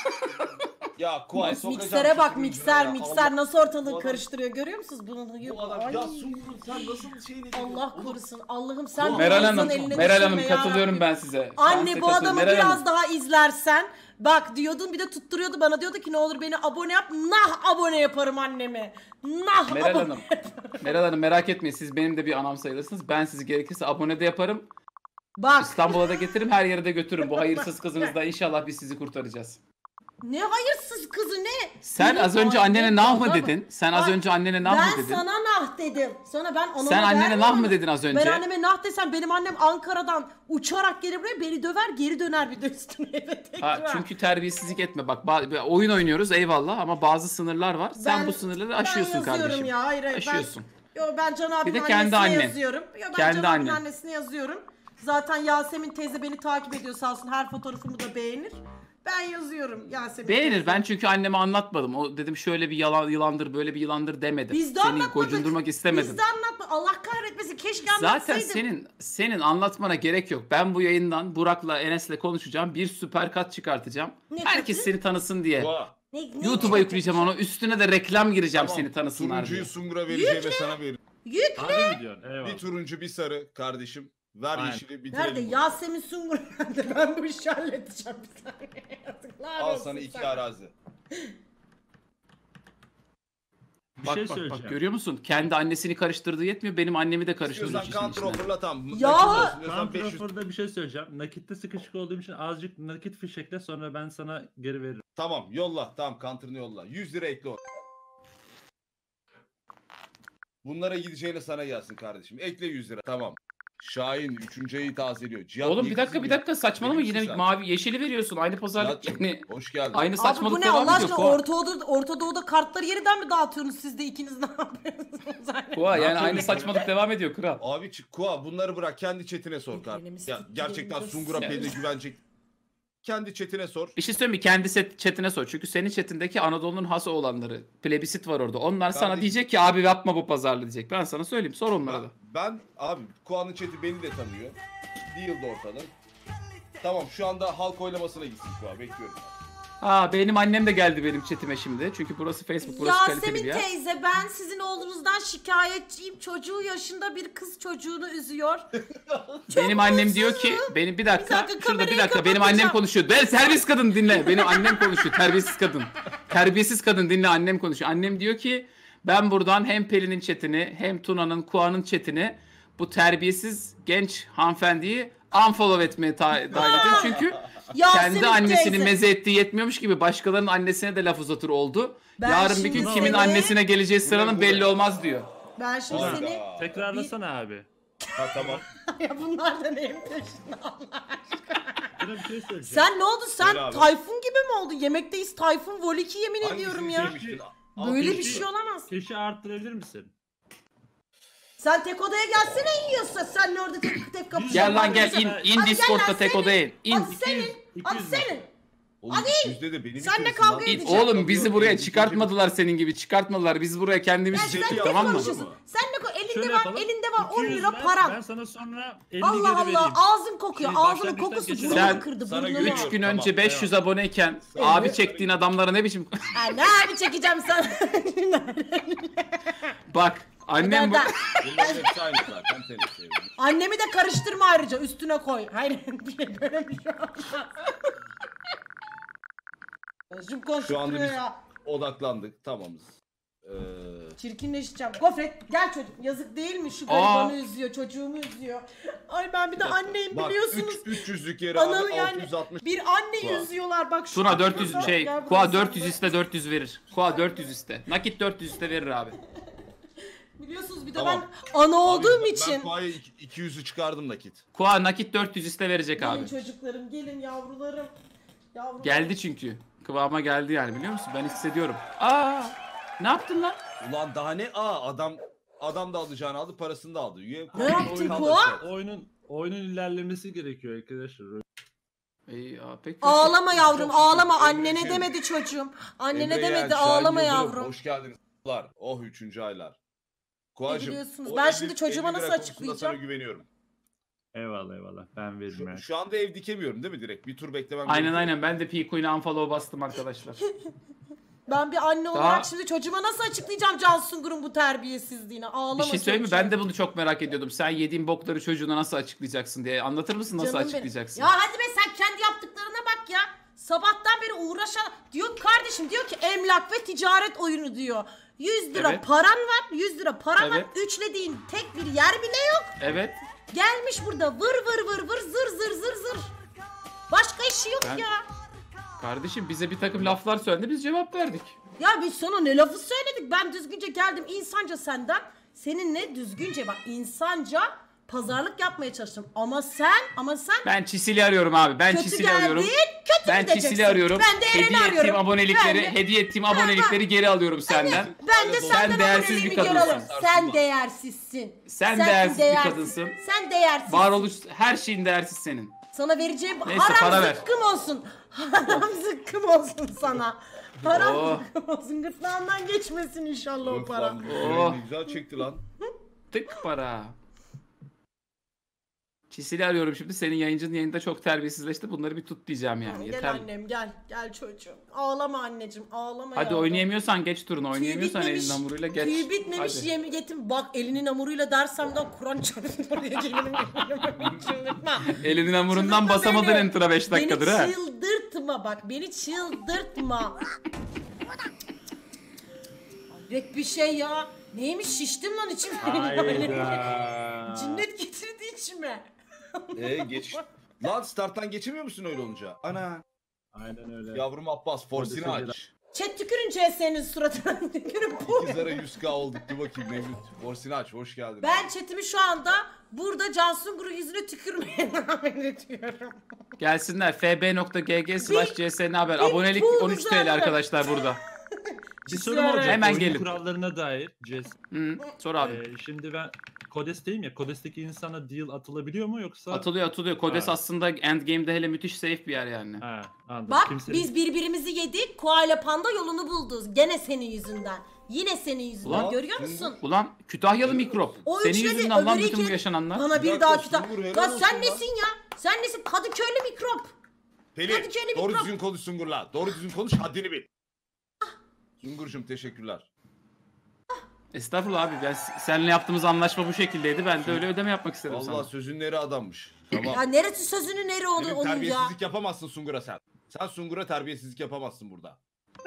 Ya Kuay
Mis-
sokacağım
Miksere
şu
bak
turuncuya
mikser
ya.
mikser
Allah-
nasıl
Bu
ortalığı
adam-
karıştırıyor görüyor musunuz bunun?
Bu adam
Ay.
ya Sungur sen nasıl şeyini
Allah korusun. Allah'ım sen
Meral
bu insanın
Hanım,
eline
Meral
düşürme
Hanım
ya
katılıyorum
Rabbim.
ben size. Ben
Anne
size
bu
katılıyorum.
adamı
Meral
biraz
Hanım.
daha izlersen bak diyordun bir de tutturuyordu bana diyordu ki ne olur beni abone yap. Nah abone yaparım annemi. Nah
Meral
abone.
Hanım. Meral Hanım merak etmeyin siz benim de bir anam sayılırsınız. Ben sizi gerekirse abone de yaparım.
Bak
İstanbul'a da getiririm her yere de götürürüm. Bu hayırsız kızınızla inşallah biz sizi kurtaracağız.
ne hayırsız kızı ne?
Sen
Benim
az önce
annem
annene nah mı
baba-
dedin? Sen az
Bak,
önce annene nah
ben
mı dedin?
sana nah dedim. Sonra ben anama
Sen annene
vermiyorum.
nah mı dedin az önce?
Ben anneme nah desem benim annem Ankara'dan uçarak gelir buraya beni döver geri döner bir de üstüne eve tekrar.
Ha, çünkü terbiyesizlik etme. Bak ba- oyun oynuyoruz eyvallah ama bazı sınırlar var. Sen
Ben-
bu sınırları aşıyorsun
ben yazıyorum
kardeşim.
ya hayır hayır.
Aşıyorsun.
Ben, yo, ben Can abinin
de
annesine
kendi annen.
yazıyorum. Yo, ben
Kendi
Can abinin
annen.
annesine yazıyorum. Zaten Yasemin teyze beni takip ediyor sağ olsun her fotoğrafımı da beğenir. Ben yazıyorum Yasemin
Beğenir.
teyze.
Ben çünkü anneme anlatmadım. O dedim şöyle bir yalan yılandır, böyle bir yılandır demedim.
Biz de
Seni
anlatmadık.
gocundurmak istemedim.
Biz de anlatma. Allah kahretmesin keşke
Zaten
anlatsaydım.
senin senin anlatmana gerek yok. Ben bu yayından Burak'la Enes'le konuşacağım. Bir süper kat çıkartacağım.
Ne
Herkes
katı?
seni tanısın diye.
Kua.
Ne- ne-
YouTube'a
ne-
yükleyeceğim onu. Üstüne de reklam gireceğim
Tamam,
seni tanısınlar diye.
turuncuyu Sungur'a vereceğime sana veririm.
Yük
Harbi mi diyorsun? Eyvallah.
Bir turuncu bir sarı kardeşim. Ver
Aynen.
yeşili bitirelim.
nerede? Yasemin Sungur nerede? Ben bu işi halledeceğim bir saniye. Yazıklar
Al
olsun
sana iki
sana.
arazi.
Bir
Bak
şey
bak bak
söyleyeceğim.
görüyor musun? Kendi annesini karıştırdığı yetmiyor. Benim annemi de karıştırdı
İstiyorsan
işin
counter
içine.
offer'la tam.
Ya!
Nakit olsun diyorsan
Ben
beş yüz.
Crawford'da bir şey söyleyeceğim. Nakitte sıkışık olduğum için azıcık nakit fişekle sonra ben sana geri veririm.
Tamam yolla. Tamam counter'ını yolla. yüz lira ekle o. Bunlara gideceğine sana gelsin kardeşim. Ekle yüz lira. Tamam. Şahin üçüncü ayı tazeliyor. Cihat
Oğlum
niye
bir dakika
kızım
bir
ya?
dakika saçmalama
Benim
yine
için sen.
mavi yeşili veriyorsun. Aynı pazarlık
Cihat'cığım,
yani.
hoş geldin.
Aynı
Abi
saçmalık
bu ne
devam
Allah
ediyor.
aşkına
Koa.
Orta, Doğu'da, Orta Doğu'da kartları yeniden mi dağıtıyorsunuz siz de ikiniz ne yapıyorsunuz?
Koa yani
yapıyorsun?
aynı saçmalık devam ediyor kral.
Abi çık Kua bunları bırak kendi chatine sor kardeşim.
Ellerimiz
Ya
titriyor,
gerçekten
biraz
Sungur'a
sinirli.
peyde güvenecek. Kendi chatine sor.
Bir şey söyleyeyim mi? Kendi set, chatine sor. Çünkü senin chatindeki Anadolu'nun has olanları. Plebisit var orada. Onlar sana
Kardeşim-
diyecek ki abi yapma bu pazarlığı diyecek. Ben sana söyleyeyim. Sor onlara da.
Ben, ben abi Kua'nın chat'i beni de tanıyor. Değil de ortada. Tamam şu anda halk oylamasına gitsin Kua. Bekliyorum.
Ha benim annem de geldi benim chatime şimdi. Çünkü burası Facebook, burası kaliteli bir
Yasemin
yer.
teyze ben sizin oğlunuzdan şikayetçiyim. Çocuğu yaşında bir kız çocuğunu üzüyor.
Benim annem diyor ki, benim bir dakika,
Bir dakika,
şurada bir
kamerayı
dakika benim annem
kapatacağım.
konuşuyor. Ben terbiyesiz kadın dinle. Benim annem konuşuyor. Terbiyesiz kadın. Terbiyesiz kadın dinle annem konuşuyor. Annem diyor ki ben buradan hem Pelin'in chatini hem Tuna'nın, Kua'nın chatini bu terbiyesiz genç hanımefendiyi unfollow etmeye ta- dahil ediyor. Çünkü
Yasemin
kendi annesini
teyze.
meze ettiği yetmiyormuş gibi başkalarının annesine de laf uzatır oldu.
Ben
Yarın bir gün
şimdi
kimin
seni-
annesine geleceği sıranın
Bu ne,
belli
bu ne?
olmaz diyor.
Ben şimdi
Hayda.
seni...
Tekrarlasana abi.
Ha tamam.
ya bunlar da neyim peşinde Allah.
Sana bir şey söyleyeceğim.
Sen ne oldu? Sen
Söyle abi.
Tayfun gibi mi oldun? Yemekteyiz Tayfun Vol iki yemin ediyorum ya.
Hangisini sevmiştin? Al
Böyle bir
peşini.
şey olamaz.
Keşi arttırabilir misin?
Sen tek odaya gelsene yiyorsa sen ne orada tek tek kapışıyorsun.
Gel lan gel in, in
Hadi gel
Discord'da
lan
tek
senin.
odaya in. in.
Hadi senin. Hadi
iki yüz
senin.
Oğlum yüzde de beni
Sen de
bitirirsin
kavga
lan.
edeceksin.
Oğlum bizi buraya çıkartmadılar senin gibi. Çıkartmadılar. Biz buraya kendimiz
Ya
çektik
sen ne
tamam mı?
konuşuyorsun? Sen ne ko- elinde
Şöyle
var,
yapalım.
elinde var on
iki yüz
lira
ver,
paran.
Ben sana sonra elli
Allah
geri
Allah
vereyim.
ağzın kokuyor.
Şey,
Ağzının
başlangıçtan
kokusu
geçelim.
burnumu
Sen-
kırdı.
sana
Burnunu.
güveniyorum.
üç gün
Tamam,
önce beş yüz aboneyken
Evet.
abi çektiğin adamlara ne biçim...
Ha, ne abi çekeceğim sana?
Bak Annem bu.
Deden.
Bunların hepsi aynı zaten. Seni seviyorum.
Annemi de karıştırma ayrıca üstüne koy. Hayır bir şey böyle bir şey olmaz. Özüm
Şu anda
konuşturuyor
biz
ya.
odaklandık. Tamamız. Ee,
Çirkinleşeceğim. Gofret gel çocuk. Yazık değil mi? Şu garibanı üzüyor. Çocuğumu üzüyor. Ay ben bir de anneyim
bak
biliyorsunuz.
üç yüzlük yeri
Analı
abi
yani.
altı yüz altmış.
Bir anne
Kuva.
üzüyorlar bak. şu
Tuna dört yüz
burada.
şey
Gel
Koa
buraya
dört yüz
sen.
iste dört yüz verir. Koa dört yüz iste. Nakit dört yüz iste verir abi.
Biliyorsunuz bir de
Tamam.
ben ana olduğum
Abi,
için.
Ben Kua'ya iki yüzü çıkardım nakit.
Koa nakit dört yüz iste verecek
Gelin
abi.
çocuklarım gelin yavrularım. Yavrularım.
Geldi çünkü. Kıvama geldi yani biliyor musun? Ben hissediyorum. Aa! Ne yaptın lan?
Ulan daha ne? Aa adam adam da alacağını aldı, parasını da aldı. Üye
Ne yaptın
oyun
Kua?
aldı.
Oyunun oyunun ilerlemesi gerekiyor arkadaşlar.
İyi, aa, pek
Ağlama yavrum
Çok
ağlama.
şükür.
Annene
Emre
demedi çocuğum. Annene
Emre
demedi
Yeğen, Şahin
ağlama
Yıldırım,
yavrum.
Hoş geldiniz. Oh üçüncü aylar. Kuacım,
biliyorsunuz,
o
ben
elli-
şimdi çocuğuma
elli lira
nasıl
konusunda
açıklayacağım?
Sana güveniyorum.
Eyvallah eyvallah. Ben veririm ya.
Şu, şu anda ev dikemiyorum değil mi direkt? Bir tur beklemem
Aynen
gerekiyor.
aynen ben de Pico'yla unfollow bastım arkadaşlar.
Ben bir anne
Daha-
olarak şimdi çocuğuma nasıl açıklayacağım Can Sungur'un bu terbiyesizliğini? Ağlama
Bir şey söyleyeyim mi?
çocuğum.
Ben de bunu çok merak ediyordum. Sen yediğin bokları çocuğuna nasıl açıklayacaksın diye. Anlatır mısın nasıl
Canım benim.
açıklayacaksın?
Ya hadi be sen kendi yaptıklarına bak ya. Sabahtan beri uğraşan diyor kardeşim diyor ki emlak ve ticaret oyunu diyor. yüz lira
Evet.
paran var. yüz lira para var.
Evet.
Üçlediğin tek bir yer bile yok.
Evet.
Gelmiş burada vır vır vır vır zır zır zır zır. Başka işi yok
Ben-
ya.
Kardeşim bize bir takım laflar söyledi biz cevap verdik.
Ya biz sana ne lafı söyledik? Ben düzgünce geldim insanca senden. Seninle düzgünce bak insanca pazarlık yapmaya çalıştım. Ama sen ama sen
Ben Çisil'i arıyorum abi. Ben
kötü
Çisil'i
geldin,
arıyorum.
kötü
Ben
gideceksin.
Çisil'i arıyorum.
Ben de Eren'i
Hediye ettiğim
arıyorum.
abonelikleri,
Ben de-
hediye ettiğim abonelikleri geri alıyorum senden.
Ben de
Sen
senden
değersiz
aboneliğimi
bir
geri
kadınsın.
alırım. Sen değersizsin.
Sen değersiz bir kadınsın.
Sen değersizsin.
Varoluş her şeyin değersiz senin.
Sana vereceğim
Neyse,
haram
para ver.
zıkkım olsun. Haram zıkkım olsun sana. Haram
Oh.
zıkkım olsun. Gırtlağından geçmesin inşallah o
Öf
para.
lan,
Oh.
ne güzel çekti lan.
Tık para. Çisil'i arıyorum şimdi. Senin yayıncının yayında çok terbiyesizleşti. Bunları bir tut diyeceğim yani.
Gel
Yeter.
annem gel. Gel çocuğum. Ağlama anneciğim. Ağlama
Hadi
yavrum.
oynayamıyorsan geç turunu.
Tüy
Oynayamıyorsan
bitmemiş-
elin hamuruyla geç.
Tüy bitmemiş
Hadi.
yemi yetim. Bak elinin hamuruyla dersem de Kur'an çarpsın oraya gelirim. Çıldırtma.
Elinin hamurundan
Çıldırtma
basamadın
beni.
enter'a beş dakikadır ha.
Beni çıldırtma bak. Beni çıldırtma. Hayret bir şey ya. Neymiş şiştim lan içim.
Hayda.
Cinnet getirdi içime.
Ee geç. Lan starttan geçemiyor musun öyle olunca? Ana.
Aynen öyle.
Yavrum Abbas forsini
Hadi
aç.
Chat tükürün C S'nin suratına. Tükürün bu.
İkizlere yüz K olduk. Dur bakayım Mevlüt. Forsini aç. Hoş geldin.
Ben chatimi şu anda burada Cansu'nun guru yüzüne tükürmeye devam ediyorum.
Gelsinler fb.gg slash csn haber.
bir
Abonelik
pool
on üç T L
uzanırım.
arkadaşlar burada.
Bir sorum olacak.
Hemen
oyun
gelin.
kurallarına dair. Jess.
Hı, sor abi.
Ee, şimdi ben Kodes'teyim ya. Kodes'teki insana deal atılabiliyor mu yoksa?
Atılıyor atılıyor. Kodes
Ha.
aslında endgame'de hele müthiş safe bir yer yani.
Ha, anladım.
Bak
Kimsenin-
biz birbirimizi yedik. Koa ile Panda yolunu buldu. Gene senin yüzünden. Yine senin yüzünden.
Ulan,
Görüyor
şimdi-
musun?
Ulan Kütahyalı mikrop.
O
Senin
üçledi,
yüzünden lan
öbürü
bütün bu
iki-
yaşananlar.
Bana
Bir
bir daha
dakika,
kitap.
Sungur, helal
Ya
olsun
sen
ya.
nesin ya? Sen nesin? Kadıköylü mikrop.
Pelin
Kadıköy'le
doğru
mikrop.
düzgün konuş Sungur'la. Doğru düzgün konuş haddini bil. Sungur'cum teşekkürler.
Estağfurullah abi. Ben seninle yaptığımız anlaşma bu şekildeydi. Ben de öyle ödeme yapmak istedim
Vallahi
sana.
sözün neri adammış. Tamam.
Ya neresi sözünü nere oldu
Benim
onun ya?
terbiyesizlik yapamazsın Sungur'a sen. Sen Sungur'a terbiyesizlik yapamazsın burada.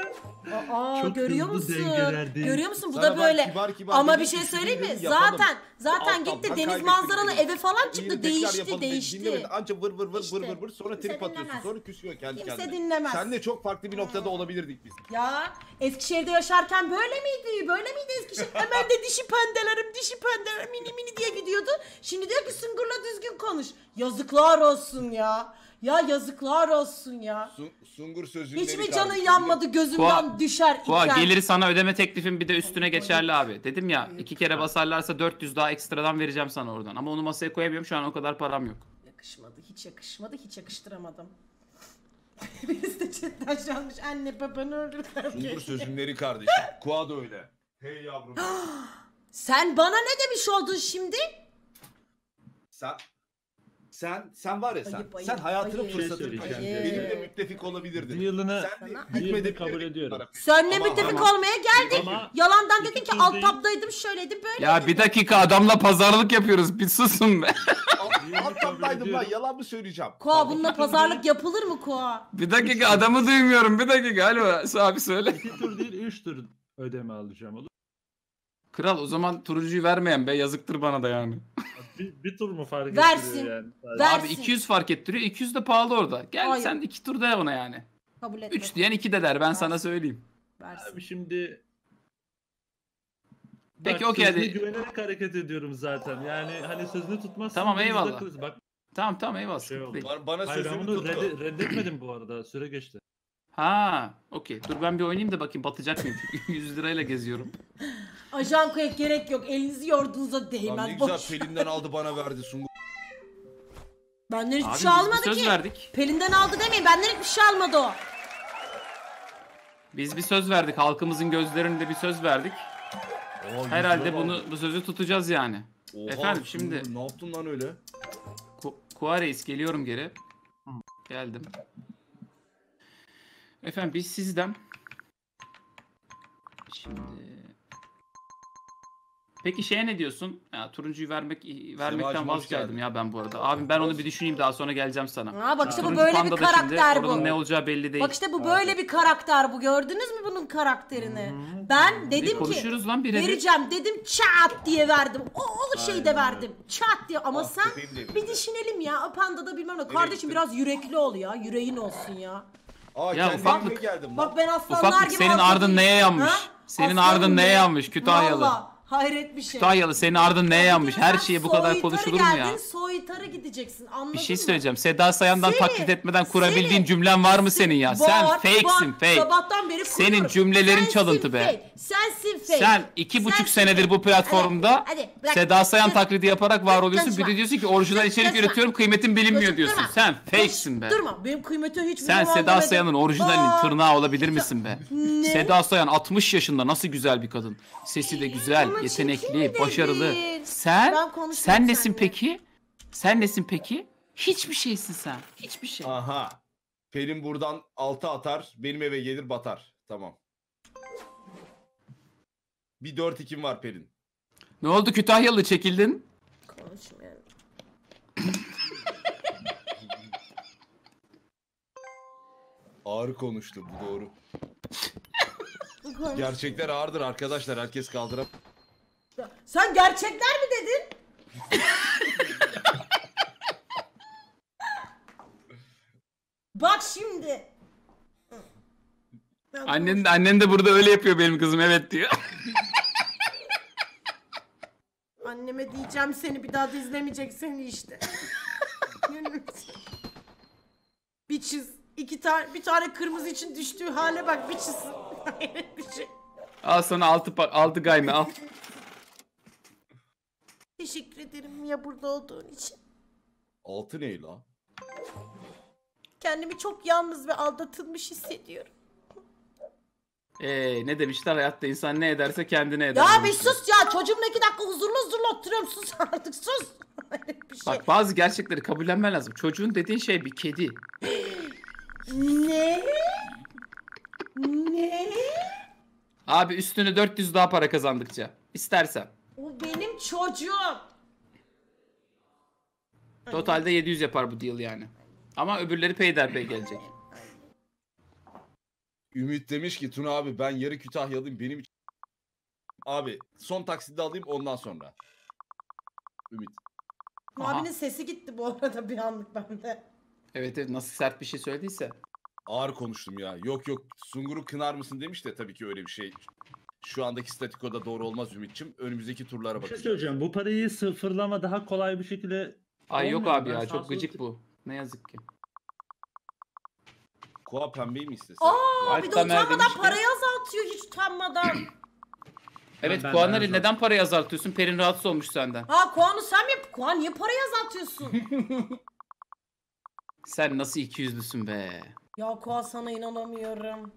Aa
Çok
görüyor
hızlı
musun?
dengelerdeyim.
Görüyor musun? Bu
Sana
da
ben
böyle.
kibar kibar
Ama
dedim
bir şey
ki,
söyleyeyim mi?
dedim, yapalım.
Zaten zaten
Alt
gitti
alttan
deniz
kaybettik
manzaralı
dedim.
eve falan
İyi de
çıktı.
tekrar
Değişti,
yapalım dedim,
değişti.
dinlemedi. Anca vır vır vır
İşte,
vır vır vır sonra
kimse
trip atıyorsun.
dinlemez.
Sonra küsüyor kendi
Kimse
kendine.
dinlemez.
Senle çok farklı bir noktada olabilirdik biz.
Ya Eskişehir'de yaşarken böyle miydi? Böyle miydi Eskişehir? Hemen de dişi pendelerim, dişi pendelerim mini mini diye gidiyordu. Şimdi diyor ki Sungur'la düzgün konuş. Yazıklar olsun ya. Ya yazıklar olsun ya.
Sun, Sungur sözünleri
Hiç mi canın
kardeşim.
yanmadı gözümden
Koa-
düşer
Koa
iken?
geliri sana ödeme teklifim bir de üstüne geçerli abi. Dedim ya iki kere basarlarsa dört yüz daha ekstradan vereceğim sana oradan. Ama onu masaya koyamıyorum şu an o kadar param yok.
Yakışmadı, hiç yakışmadı, hiç yakıştıramadım. Birisi de chatten yazmış, anne babanı öldürdüler.
Sungur sözünleri kardeşim. Kua da öyle. Hey yavrum.
Sen bana ne demiş oldun şimdi?
sen sen sen var ya sen
Ayıp, ayıp,
sen hayatının
ayıp.
fırsatını
Bir şey
kaçırdın.
söyleyeceğim.
Benimle müttefik olabilirdin.
Deal'ını
Sen de
Sana-
hükmedebilirdin.
kabul ediyorum.
Senle
Ama-
müttefik
ama-
olmaya geldik.
Ama
Yalandan
iki
dedin ki
tur
alt
değil.
taptaydım şöyleydi böyle.
Ya bir dakika adamla pazarlık yapıyoruz. Bir susun be.
Alt- Alt taptaydım lan
ediyorum.
yalan mı söyleyeceğim?
Koa bununla pazarlık yapılır mı Koa?
Bir dakika adamı duymuyorum. Bir dakika. Alo abi söyle.
iki tur değil üç tur ödeme alacağım olur.
Kral o zaman turuncuyu vermeyen be yazıktır bana da yani.
Bir, bir tur mu fark
Versin.
ettiriyor yani? Sadece.
Ver-
Abi
Versin.
iki yüz fark ettiriyor. iki yüz de pahalı orada. Gel
Hayır.
sen iki tur de ona yani.
Kabul etme.
üç diyen iki de der ben sana
Versin.
söyleyeyim.
Versin.
Abi şimdi
Peki,
Bak,
okey,
sözüne
hadi.
güvenerek hareket ediyorum zaten. Yani hani sözünü tutmazsın.
Tamam,
biz de
eyvallah.
kız- Bak
Tamam tamam eyvallah.
Şey
sıkıntı
oldu.
değil.
Bana, bana
hayır ben
sözümü
bunu
tuttu.
redde- reddetmedim bu arada. Süre geçti.
Ha, okey. Dur ben bir oynayayım da bakayım batacak mıyım? yüz lirayla geziyorum.
Ajan koya gerek yok. Elinizi yorduğunuza
Lan ne
değmez.
güzel
Boş.
Pelin'den aldı bana verdi Sungur.
Benden hiçbir
Abi
şey
biz
almadı
bir söz
ki.
verdik.
Pelin'den aldı demeyin. Benden hiçbir şey almadı o.
Biz bir söz verdik. Halkımızın gözlerinde bir söz verdik.
Aa,
Herhalde
yüzüne
bunu
bak.
bu sözü tutacağız yani.
Oha,
Efendim,
Sungur,
şimdi-
Ne yaptın lan öyle?
Ku Kua Reis geliyorum geri. Geldim. Efendim biz sizden şimdi peki şeye ne diyorsun? Ya turuncuyu vermek vermekten
hoş
vazgeçtim
geldin.
ya ben bu arada. Abim ben onu bir düşüneyim daha sonra geleceğim sana.
Ha bak işte bu
Turuncu
böyle bir
panda da şimdi
karakter
oranın
bu.
ne olacağı belli değil.
Bak işte bu böyle bir karakter bu. Gördünüz mü bunun karakterini? Ben
Bir
dedim ki
konuşuruz lan birebir.
vereceğim dedim çat diye verdim. O, o şeyi de verdim. Çat diye ama
Ah,
sen
köpeğim de
bir
evinde.
düşünelim ya. O panda da bilmem ne. Kardeşim
gittin?
biraz yürekli ol ya. Yüreğin olsun ya.
Aa
Ya
kendi
ufaklık-
evime geldim lan.
Bak ben aslanlar
Ufaklık
gibi
senin
arkadayım.
ardın neye yanmış?
Ha?
Senin
Aslanım
ardın neye
ya.
yanmış Kütahyalı?
Vallahi hayret bir şey.
Kütahyalı senin ardın neye yanmış? Her
Sen
şeye bu kadar
soytarı
konuşulur mu ya?
geldin, soytarı gideceksin. Anladın
Bir şey
mı?
söyleyeceğim. Seda Sayan'dan
Seni-
taklit etmeden kurabildiğin
seni-
cümlen var mı senin ya? Sen
Var,
fake'sin
var.
fake.
Sabahtan beri
Senin
kuruyorum.
cümlelerin
Sensin
çalıntı be.
fake. Sensin fake.
Sen iki buçuk
Sensin
senedir
fake.
bu platformda
Hadi, hadi, bırak.
Seda Sayan
Dur.
taklidi yaparak var
Dur,
oluyorsun. Bir
kaçma.
de diyorsun ki orijinal
Dur,
içerik
kaçma.
üretiyorum kıymetim bilinmiyor
Kaçıp
diyorsun.
durma.
Sen
Kaç-
fake'sin be.
Durma. Benim kıymetim hiçbir
Sen
zaman
Seda
demedim.
Sayan'ın orijinalinin
Aa,
tırnağı olabilir misin be?
Ne?
Seda Sayan altmış yaşında nasıl güzel bir kadın. Sesi de güzel,
Bana çirkin mi
yetenekli, başarılı.
dedin?
Sen
Ben konuşmam
sen nesin
seninle.
peki? Sen nesin peki? Hiçbir şeysin sen. Hiçbir şey.
Aha. Pelin buradan altı atar. Benim eve gelir batar. Tamam. Bir dört ikim var Pelin.
Ne oldu Kütahyalı çekildin?
Konuşmuyorum.
Ağır konuştu bu doğru.
Konuş-
Gerçekler ağırdır arkadaşlar. Herkes kaldıram.
Sen gerçekler mi dedin? Bak şimdi. Ben
Annen, annen de burada öyle yapıyor benim kızım evet diyor.
Anneme diyeceğim seni bir daha da izlemeyecek seni işte. Bir çiz. İki tane bir tane kırmızı için düştüğü hale bak bir çizsin. Hayret bir şey.
Al sana altı, pa- altı gayme al.
Teşekkür ederim ya burada olduğun için.
Altı ne la?
Kendimi çok yalnız ve aldatılmış hissediyorum.
Ee, ne demişler hayatta insan ne ederse kendine eder.
Ya bir
demişler.
sus ya çocuğumla iki dakika huzurlu huzurlu oturuyorum sus artık sus. Hayret bir şey.
Bak bazı gerçekleri kabullenmen lazım. Çocuğun dediğin şey bir kedi.
Ne? Ne?
Abi üstüne dört yüz daha para kazandıkça. İstersen.
O benim çocuğum.
Totalde yedi yüz yapar bu deal yani. Ama öbürleri peyderpey gelecek.
Ümit demiş ki Tuna abi ben yarı Kütahyalıyım benim için. Abi son taksidi alayım ondan sonra. Ümit.
Aha.
Abinin sesi gitti bu arada bir anlık bende.
Evet evet nasıl sert bir şey söylediyse.
Ağır konuştum ya. Yok yok Sungur'u kınar mısın demiş de tabii ki öyle bir şey. Şu andaki statikoda doğru olmaz Ümit'ciğim. Önümüzdeki turlara
Bir şey
bakacağız.
söyleyeceğim. Bu parayı sıfırlama daha kolay bir şekilde
Ay yok
olmuyor.
abi
Ben
ya
sağ
çok
sol
gıcık
tık-
bu. Ne yazık ki.
Koa pembeyi mi istese?
Aa
Alp
bir de
Tamer
utanmadan
demiş ki-
parayı azaltıyor hiç utanmadan.
Evet
ben-
Kuanari
ben-
neden parayı azaltıyorsun? Perin rahatsız olmuş senden.
Ha Kuan'ı sen mi yap? Kuan niye parayı azaltıyorsun?
Sen nasıl iki yüzlüsün be?
Ya Kuan sana inanamıyorum.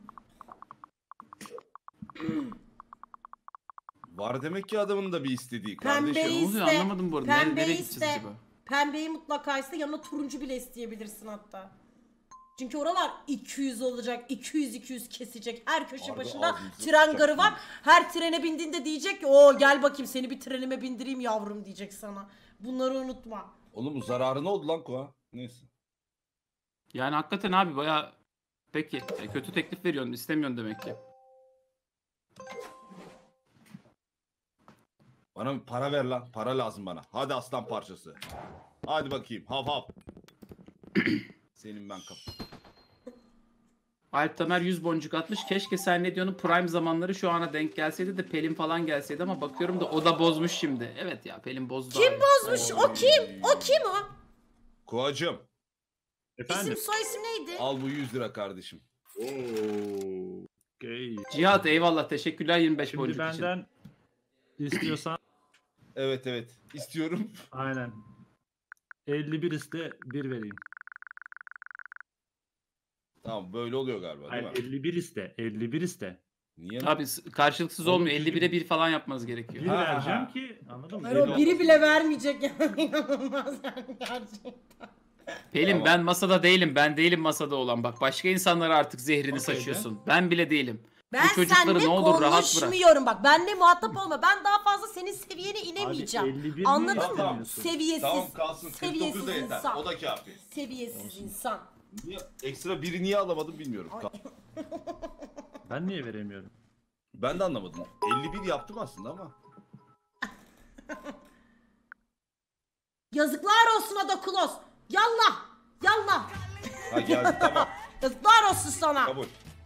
Var demek ki adamın da bir istediği
Pembeyi
kardeşim.
Ne oluyor
iste,
anlamadım bu arada. Nereye,
pembeyi
nereye gideceğiz
iste.
acaba?
Pembeyi mutlaka iste, yanına turuncu bile isteyebilirsin hatta. Çünkü oralar iki yüz olacak, iki yüz iki yüz kesecek. Her köşe
Harbi
başında
ağzınıza
tren
sıçacak
garı var.
değil.
Her trene bindiğinde diyecek ki o gel bakayım seni bir trenime bindireyim yavrum diyecek sana. Bunları unutma.
Oğlum bu zararı ne oldu lan Koa? Neyse.
Yani hakikaten abi baya peki e, kötü teklif veriyorsun, istemiyorsun demek ki.
Bana bir para ver lan. Para lazım bana. Hadi aslan parçası. Hadi bakayım. Hav hav. Senin ben kap.
Alp Tamer yüz boncuk atmış. Keşke sen ne diyorsun prime zamanları şu ana denk gelseydi de Pelin falan gelseydi ama bakıyorum da o da bozmuş şimdi. Evet ya Pelin bozdu.
Kim
abi.
bozmuş? O kim? O kim o?
Koacım
Efendim.
İsim soy isim neydi?
al bu yüz lira kardeşim.
Oo. Okay.
Cihat eyvallah teşekkürler yirmi beş
Şimdi
boncuk için.
benden istiyorsan
Evet evet. İstiyorum.
aynen. elli bir iste bir vereyim.
Tamam böyle oluyor galiba değil
Hayır
mi?
elli bir iste. elli bir iste.
Niye?
Abi s- karşılıksız
Oğlum
olmuyor.
çünkü-
elli bire bir falan yapmanız gerekiyor.
Bir
Ha, ha,
vereceğim
ha.
ki anladın mı?
Hayır
Elli
o biri
olmasın.
bile vermeyecek yani inanılmaz yani gerçekten.
Pelin
Tamam.
ben masada değilim. Ben değilim masada olan. Bak başka insanlara artık zehrini
Okey de.
saçıyorsun. Ben bile değilim.
Ben
çocukları
seninle
ne olur rahat bırak.
konuşmuyorum bak. Benle muhatap olma. Ben daha fazla senin seviyene inemeyeceğim.
Abi elli bir
Anladın
niye
mı?
istemiyorsun?
Seviyesiz.
Tamam kalsın. kırk dokuz
seviyesiz
da yeter.
insan.
O da kafi.
Seviyesiz insan.
Niye? Ekstra biri niye alamadım bilmiyorum.
Ay.
Kal-
Ben niye veremiyorum?
Ben de anlamadım. elli bir yaptım aslında ama.
Yazıklar olsun Adakulos. Yallah. Yallah.
Ha geldi tamam.
Yazıklar olsun sana.
Kabul.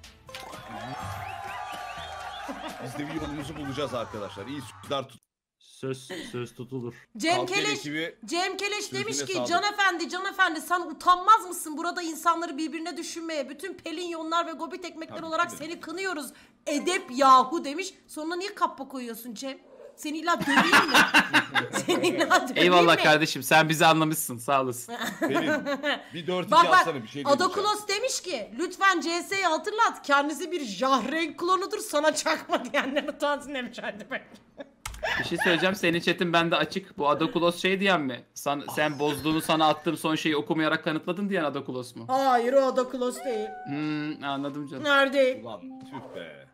Biz de bir yolumuzu bulacağız arkadaşlar. İyi sözler tut.
Söz söz tutulur.
Cem
Kalk
Keleş,
ekibi
Cem Keleş
sözüne
demiş ki
sağlık.
Can Efendi, Can Efendi sen utanmaz mısın burada insanları birbirine düşünmeye? Bütün pelinyonlar ve gobit ekmekler
Tabii
olarak
ki de.
seni kınıyoruz. Edep yahu demiş. Sonuna niye kappa koyuyorsun Cem? Seni illa döveyim mi? Seni illa döveyim
Eyvallah
mi?
kardeşim sen bizi anlamışsın sağ olasın.
Pelin bir dört iki
Bak bak
atsana bir şey diyeceğim.
Adakulos demiş ki lütfen C S'yi hatırlat. Kendisi bir Jahreyn klonudur sana çakma diyenler utansın demiş hadi bak.
Bir şey söyleyeceğim senin chatin bende açık. Bu Adakulos şey diyen mi? Sen, sen bozduğunu sana attığım son şeyi okumayarak kanıtladın diyen Adakulos mu?
Hayır o Adakulos değil.
Hmm, anladım canım.
Nerede?
Ulan tüh be.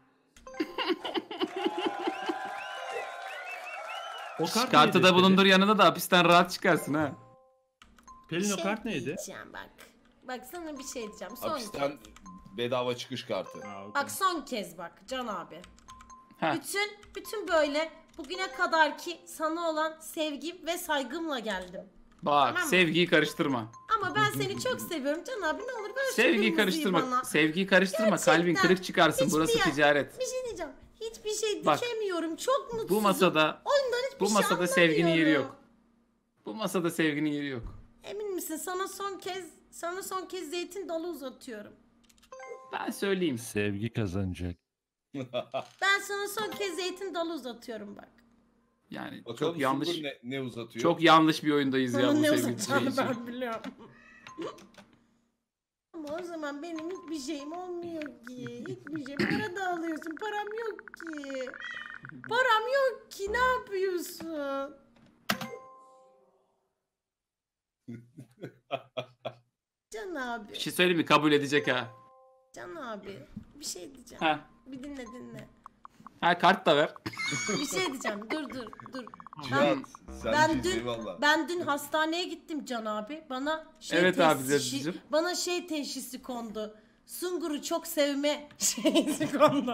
O kart
Kartı
neydi
da bulundur
Pelin?
yanında da hapisten rahat çıkarsın ha.
Pelin o
Şey
kart neydi?
diyeceğim bak. Bak sana bir şey diyeceğim. Son
Hapisten bedava çıkış kartı.
Ha, okey.
Bak son kez bak Can abi.
Heh.
Bütün bütün böyle bugüne kadarki sana olan sevgim ve saygımla geldim.
Bak
Tamam mı?
sevgiyi karıştırma.
Ama ben seni çok seviyorum Can abi ne olur ver şu
Sevgiyi
kırmızıyı
karıştırma.
bana.
Sevgiyi karıştırma.
Gerçekten.
Kalbin kırık çıkarsın.
Hiçbir
Burası
yer-
ticaret.
Bir şey diyeceğim. Hiçbir şey
Bak,
dikemiyorum. Çok mutsuzum.
Bu masada
Oyundan hiçbir
bu
şey
masada sevginin yeri
anlamıyorum.
yok. Bu masada sevginin yeri yok.
Emin misin? Sana son kez sana son kez zeytin dalı uzatıyorum.
Ben söyleyeyim.
Sevgi kazanacak.
Ben sana son kez zeytin dalı uzatıyorum bak.
Yani
Bakalım
çok yanlış
Sungur ne, ne uzatıyor?
çok yanlış bir oyundayız ya
Sana
bu
ne
sevgi şey
uzatacağını
için.
ben biliyorum. Ama o zaman benim hiçbir şeyim olmuyor ki. Hiçbir şey. Para da alıyorsun. Param yok ki. Param yok ki. Ne yapıyorsun? Can abi.
Bir şey söyleyeyim mi? Kabul edecek ha.
Can abi. Bir şey diyeceğim.
Ha.
Bir dinle dinle.
Ha kart da ver.
Bir şey diyeceğim. Dur dur dur.
Cihat, sen
Ben
ben
dün
eyvallah.
ben dün hastaneye gittim Can abi. Bana şey
Evet abi,
teşhisi-
Zedicim.
bana şey teşhisi kondu. Sungur'u çok sevme şeysi kondu.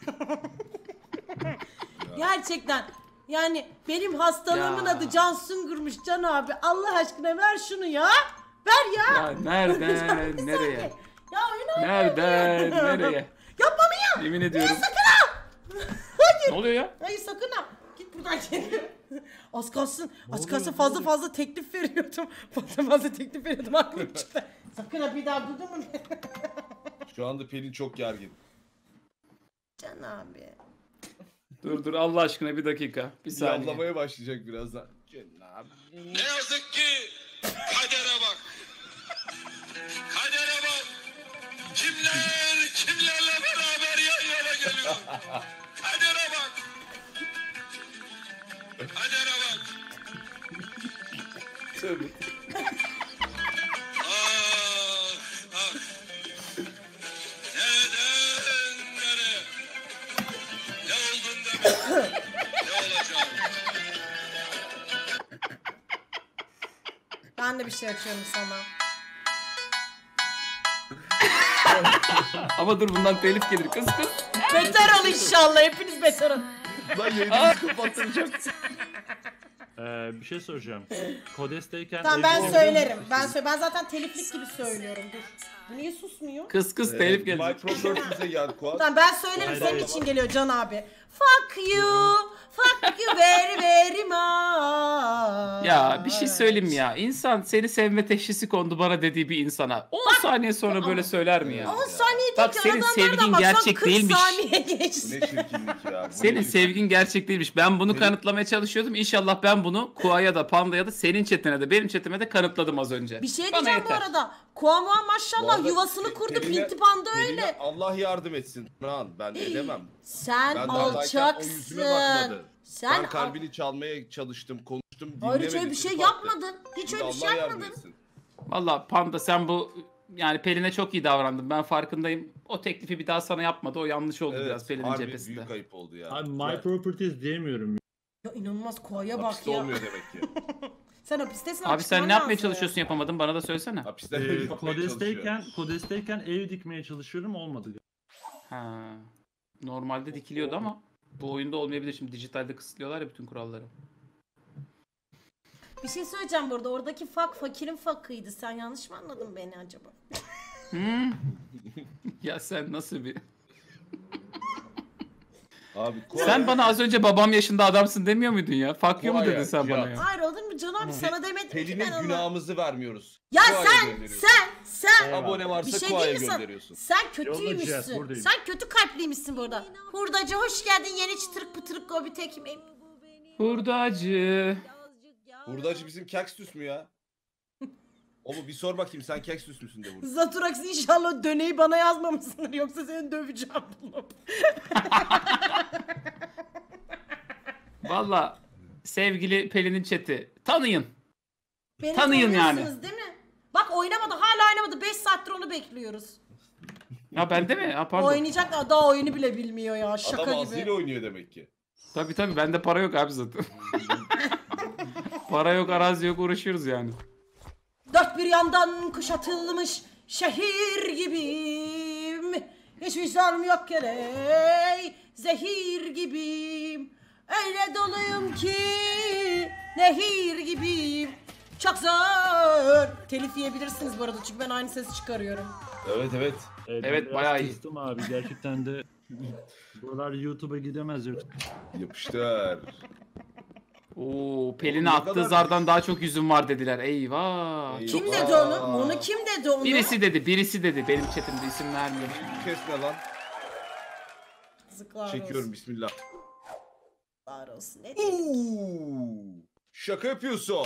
Gerçekten. Yani benim hastalığımın
Ya.
adı Can Sungur'muş Can abi. Allah aşkına ver şunu ya. Ver ya.
Ya nereden nereye?
Ya oyun
Nereden nereye?
Yapmamıyor.
Yemin ediyorum. Ne oluyor ya?
Hayır sakın ha. Git buradan gel. Az kalsın, az kalsın fazla fazla teklif veriyordum. Fazla fazla teklif veriyordum aklım çıktı. Sakın ha bir daha duydun mu?
Şu anda Pelin çok gergin.
Can abi.
Dur dur Allah aşkına bir dakika. Bir saniye.
Yavlamaya başlayacak birazdan. Cenab.
Ne yazık ki kadere bak. Kadere bak. Kimler kimlerle beraber yan yana geliyor. Kadere bak. Kadere bak.
Tabii.
şey açıyorum sana.
Ama dur bundan telif gelir kız kız.
Beter ol inşallah. Hepiniz beter olun.
Lan yayını kapattıracak.
Ee, bir şey soracağım. Kodesteyken...
Tamam
evde
ben
olduğunuz
söylerim.
için-
Ben söyle ben zaten teliflik gibi söylüyorum. Dur. Bu niye susmuyor?
Kız kız telif gelir.
My Properties'e geldi Kuat.
Tamam ben söylerim
Hayır,
senin
hayır.
için geliyor Can abi. Fuck you. Fuck you very very much.
Ya bir şey söyleyeyim mi ya? İnsan seni sevme teşhisi kondu bana dediği bir insana on saniye sonra böyle söyler mi ya?
on saniye
Bak,
değil ki
senin
aradan
sevgin
nereden baksan
gerçek
kırk
değilmiş.
saniye geçti.
Ne çirkinlik ya. Bu
Senin
ne
sevgin gerçek değilmiş. Ben bunu
Benim-
kanıtlamaya çalışıyordum. İnşallah ben bunu Kua'ya da Panda'ya da senin chatine de benim chatime de kanıtladım az önce.
Bir şey
Bana
diyeceğim bu
yeter.
arada. Kuamuan
Bu
maşallah
arada
yuvasını
Pe-
kurdu.
Pelin'e-
Pinti Panda
Pelin'e
öyle.
Allah yardım etsin. Ran ben edemem.
Sen
Ben dağdayken o yüzüme
alçaksın.
bakmadı.
Sen
Ben kalbini çalmaya çalıştım, konuştum, dinlemedi.
Hayır hiç öyle bir şey
trip attı.
yapmadın. Hiç
Şimdi
öyle bir şey
Allah yardım
yapmadın.
etsin.
Valla Panda sen bu yani Pelin'e çok iyi davrandın. Ben farkındayım. O teklifi bir daha sana yapmadı. O yanlış oldu biraz
Evet,
Pelin'in
harbi
cephesinde.
büyük ayıp oldu ya.
Abi my
Yani
properties diyemiyorum.
Ya inanılmaz Kua'ya bak
hapiste
ya.
olmuyor demek ki.
Sen hapistesin.
Abi sen
çıkman
ne yapmaya
lazım.
çalışıyorsun yapamadın bana da söylesene.
Hapiste
Ee,
yapmaya
kodesteyken,
çalışıyor.
kodesteyken ev dikmeye çalışıyorum olmadı.
Ha. Normalde dikiliyordu ama bu oyunda olmayabilir. Şimdi dijitalde kısıtlıyorlar ya bütün kuralları.
Bir şey söyleyeceğim burada. Oradaki fak fakirin fakıydı. Sen yanlış mı anladın beni acaba?
Hmm. Ya sen nasıl bir...
Abi Kuaya-
Sen bana az önce babam yaşında adamsın demiyor muydun ya? Fuck you mu
Kuaya,
dedin sen
ya.
bana ya?
Hayır olur mu Can abi sana demedim ki ben
Pelin'e
onu.
günahımızı vermiyoruz.
Ya
Kuaya
sen
gönderiyorsun.
sen sen
Abone
bir
varsa
şey
Kuaya
diyeyim mi sana?
gönderiyorsun.
Sen
Yollayacağız,
kötüymüşsün.
buradayım.
Sen kötü kalpliymişsin burada. Hurdacı hoş geldin yeni çıtırık pıtırık gobi tekmeyim.
Hurdacı.
Hurdacı bizim Kekstüs mü ya? O mu bir sor bakayım sen Kekstüs müsün de burada.
Zaturax inşallah döneyi bana yazmamışsındır yoksa seni döveceğim bulup.
Valla sevgili Pelin'in chat'i tanıyın.
Beni
Tanıyın yani.
tanıyorsunuz değil mi? Bak oynamadı hala oynamadı beş saattir onu bekliyoruz.
Ha bende mi? Ha pardon.
Oynayacak da daha oyunu bile bilmiyor ya şaka
Adam
gibi.
ağzıyla oynuyor demek ki.
Tabii tabii bende para yok abi zaten. Para yok, arazi yok, uğraşıyoruz yani.
Dört bir yandan kuşatılmış şehir gibiyim. Hiç vicdanım yok gerek. Zehir gibiyim. Öyle doluyum ki nehir gibiyim. Çok zor. Telif yiyebilirsiniz bu arada çünkü ben aynı sesi çıkarıyorum.
Evet evet.
Evet,
Evet,
biraz
bayağı iyi.
kıstım abi gerçekten de. Buralar YouTube'a gidemez yoksa.
Yapıştır.
Oo, Pelin'e
Ne
attığı
kadar-
zardan daha çok yüzüm var dediler. Eyvah.
Eyvah.
Çok...
Kim dedi onu? Onu kim dedi onu?
Birisi dedi, birisi dedi. Benim chatimde isim vermiyorum.
Kesme lan.
Yazıklar
Çekiyorum
olsun.
bismillah.
Yazıklar olsun. Ne diyeyim?
Oo, şaka yapıyorsun.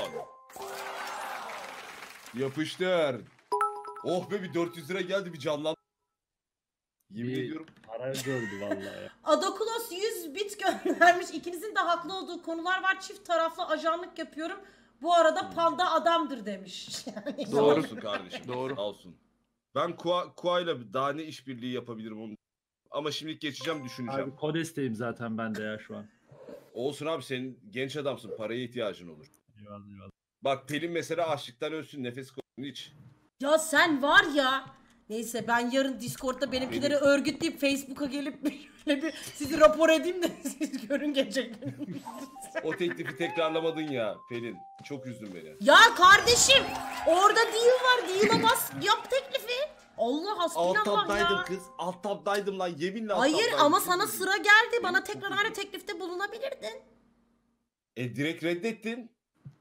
Yapıştır. Oh be bir dört yüz lira geldi bir canlan. Yemin
Bir-
ediyorum.
Para gördü vallahi ya.
Adokulos yüz bit göndermiş. İkinizin de haklı olduğu konular var. Çift taraflı ajanlık yapıyorum. Bu arada panda adamdır demiş. Yani
Sağ
Doğru.
olsun kardeşim.
Doğru.
Sağ olsun. Ben Kua, Kua'yla daha ne işbirliği yapabilirim onu. Ama şimdilik geçeceğim düşüneceğim.
Abi kodesteyim zaten ben de ya şu an.
Olsun abi senin genç adamsın. Paraya ihtiyacın olur.
Eyvallah eyvallah.
Bak Pelin mesela açlıktan ölsün nefes koysun hiç.
Ya sen var ya. Neyse ben yarın Discord'da benimkileri
Benim-
örgütleyip Facebook'a gelip böyle bir sizi rapor edeyim de siz görün gece.
O teklifi tekrarlamadın ya Pelin. Çok üzdün beni.
Ya kardeşim orada deal var. Deal'a bas yap teklifi. Allah
Alt
hasbinallah
tabdaydım
ya.
kız. Alt tabdaydım lan yeminle alt
Hayır
tabdaydım.
ama
Çok
sana
üzüldüm.
sıra geldi. Bana
Çok
tekrar
üzüldüm.
aynı teklifte bulunabilirdin.
E direkt reddettin.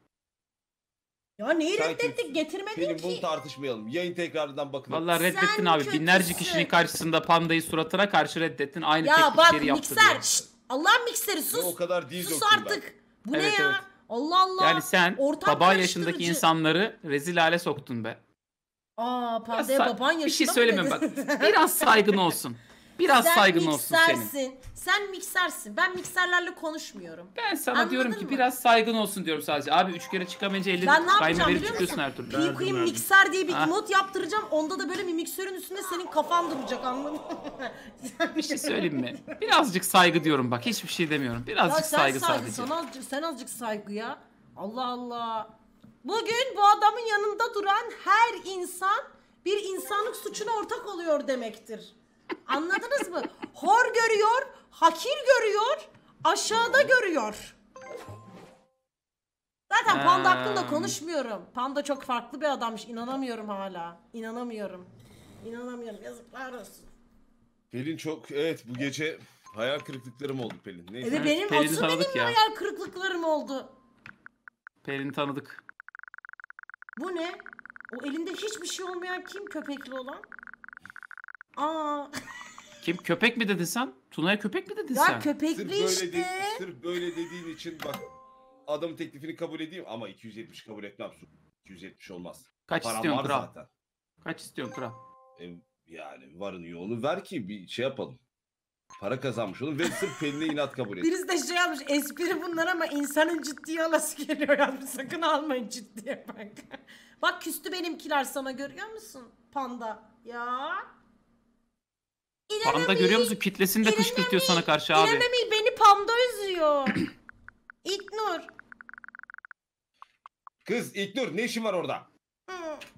Ya neyi
Sen
reddettik?
kimsin?
Getirmedin
Pelin
ki.
bunu tartışmayalım. Yayın tekrarından bakın.
Vallahi reddettin
Sen
abi.
kötüsün.
Binlerce kişinin karşısında pandayı suratına karşı reddettin. Aynı
Ya bak
teklifleri yaptı
mikser.
diyor.
Şşt, Allah'ın mikseri
Ve
sus.
o kadar değil
Sus
döktüm ben.
artık. Bu
Evet,
ne ya?
evet.
Allah Allah.
Yani sen
Ortam
baban yaşındaki
karıştırıcı.
insanları rezil hale soktun be.
Aa
Biraz
pandaya
sa-
baban yaşında
bir şey
mı
söyleme bak.
dedin?
Biraz saygın olsun. Biraz
Sen
saygın olsun senin.
miksersin. Sen miksersin. Ben mikserlerle konuşmuyorum.
Ben sana
Anladın
diyorum ki
mı?
biraz saygın olsun diyorum sadece. Abi üç kere çıkamayınca elini
Ben ne
kayma
yapacağım
verip
biliyor
çıkıyorsun
musun?
her türlü.
P-Queen
Verdim, verdim.
mikser diye bir
Ha.
emot yaptıracağım. Onda da böyle bir miksörün üstünde senin kafan duracak anladın mı? Sen
Bir şey söyleyeyim mi? Birazcık saygı diyorum bak. Hiçbir şey demiyorum.
Ya
Birazcık
sen
saygı
saygı,
sadece.
sana azıcık, sen azıcık saygı ya. Allah Allah. Bugün bu adamın yanında duran her insan bir insanlık suçuna ortak oluyor demektir. Anladınız mı? Hor görüyor, hakir görüyor, aşağıda görüyor. Zaten Panda hakkında konuşmuyorum. Panda çok farklı bir adammış. İnanamıyorum hala. İnanamıyorum. İnanamıyorum. Yazıklar olsun.
Pelin çok evet bu gece hayal kırıklıklarım oldu Pelin. Neyse.
Evet benim
Pelin'i
asıl
tanıdık
benim
ya.
hayal kırıklıklarım oldu.
Pelin'i tanıdık.
Bu ne? O elinde hiçbir şey olmayan kim köpekli olan? Aa.
Kim köpek mi dedin sen? Tuna'ya köpek mi dedin
Ya
sen?
Sırf
köpekli
böyle,
işte.
de, sırf böyle dediğin için bak adamın teklifini kabul edeyim ama iki yüz yetmiş kabul etmem. iki yüz yetmiş olmaz.
Kaç
Param
istiyorsun
var
kral?
zaten.
Kaç istiyorsun kral?
E, yani varını yoğunu ver ki bir şey yapalım. Para kazanmış olun ve sırf Pelin'e inat kabul et.
Birisi de şey yapmış, espri bunlar ama insanın ciddiye alası geliyor yazmış. Sakın almayın ciddiye bak. Bak küstü benimkiler sana, görüyor musun? Panda. Ya.
Panda görüyor musun? Kitlesini de kışkırtıyor sana karşı abi.
İnanamıyorum, beni panda üzüyor. İlknur.
Kız İlknur ne işin var orada?
Hı.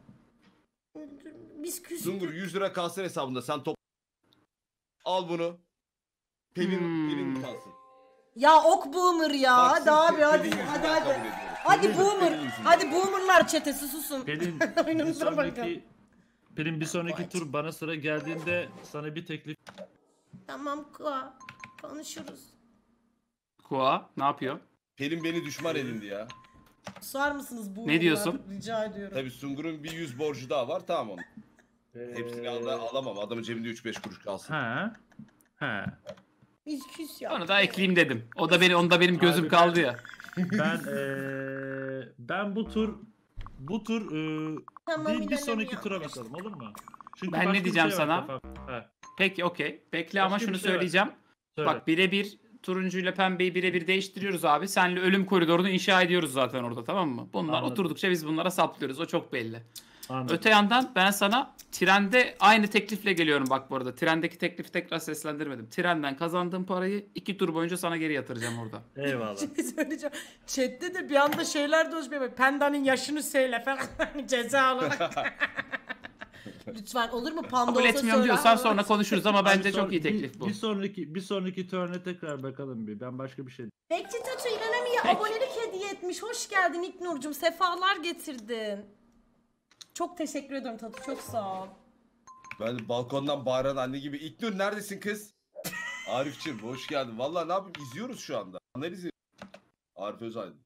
Biz küstük.
Sungur yüz lira kalsın hesabında sen top. Al bunu. Pelin,
Hmm.
Pelin kalsın.
Ya ok boomer ya.
Bak,
hadi
sırf
abi
Pelin
hadi
yüzünden
hadi
kabul
hadi.
ediyorum.
Hadi
Sırf
boomer.
Pelin yüzünden.
Hadi boomerlar çetesi susun.
Pelin bir
Oyunumuza bakın.
sonraki Pelin bir sonraki tur bana sıra geldiğinde sana bir teklif
Tamam Kua. Konuşuruz.
Kua ne yapıyor?
Pelin beni düşman edindi ya.
Susar mısınız bu?
Ne diyorsun?
Rica ediyorum.
Tabii Sungur'un bir yüz borcu daha var tamam onun.
Ee,
Hepsini al, alamam. Adamın cebinde üç beş kuruş kalsın.
Ha. Ha.
Biz küs ya.
Onu da ekleyeyim dedim. O da beni, onda benim gözüm
Abi
kaldı
ben-
ya.
Ben eee ben bu tur bu tur eee,
Tamam,
bir, bir
ilerleme
sonraki
ya.
tura bakalım olur mu? Çünkü
Ben ne
başka bir
diyeceğim
şey var
sana?
kafamda. Ha,
Peki okey. Bekle
Başka
ama
bir
şunu
şey var.
söyleyeceğim.
söyle.
Bak birebir turuncuyla pembeyi birebir değiştiriyoruz abi. Senle ölüm koridorunu inşa ediyoruz zaten orada, tamam mı? Bunlar
Anladım.
oturdukça biz bunlara saplıyoruz. O çok belli.
Anladım.
Öte yandan ben sana trende aynı teklifle geliyorum bak bu arada. Trendeki teklifi tekrar seslendirmedim. Trenden kazandığım parayı iki tur boyunca sana geri yatıracağım orada.
Eyvallah.
Bir şey söyleyeceğim. Chatte de bir anda şeyler dolaşmaya bak. Panda'nın yaşını söyle falan. Ceza olarak. Lütfen olur mu? Panda
Kabul
olsa
etmiyorum
söyle.
diyorsan sonra konuşuruz ama bence
Bir son-
çok iyi teklif
bir,
bu.
Bir sonraki bir sonraki turne tekrar bakalım bir. Ben başka bir şey.
Bekçi Tatu İnanamı'ya abonelik hediye etmiş. Hoş geldin İlknur'cum. Sefalar getirdin. Çok teşekkür ederim Tatu. Çok sağ ol.
Ben balkondan bağıran anne gibi. İlknur neredesin kız? Arif'ciğim hoş geldin. Vallahi ne yapayım izliyoruz şu anda. Analiz ediyoruz. Arif Özaydın.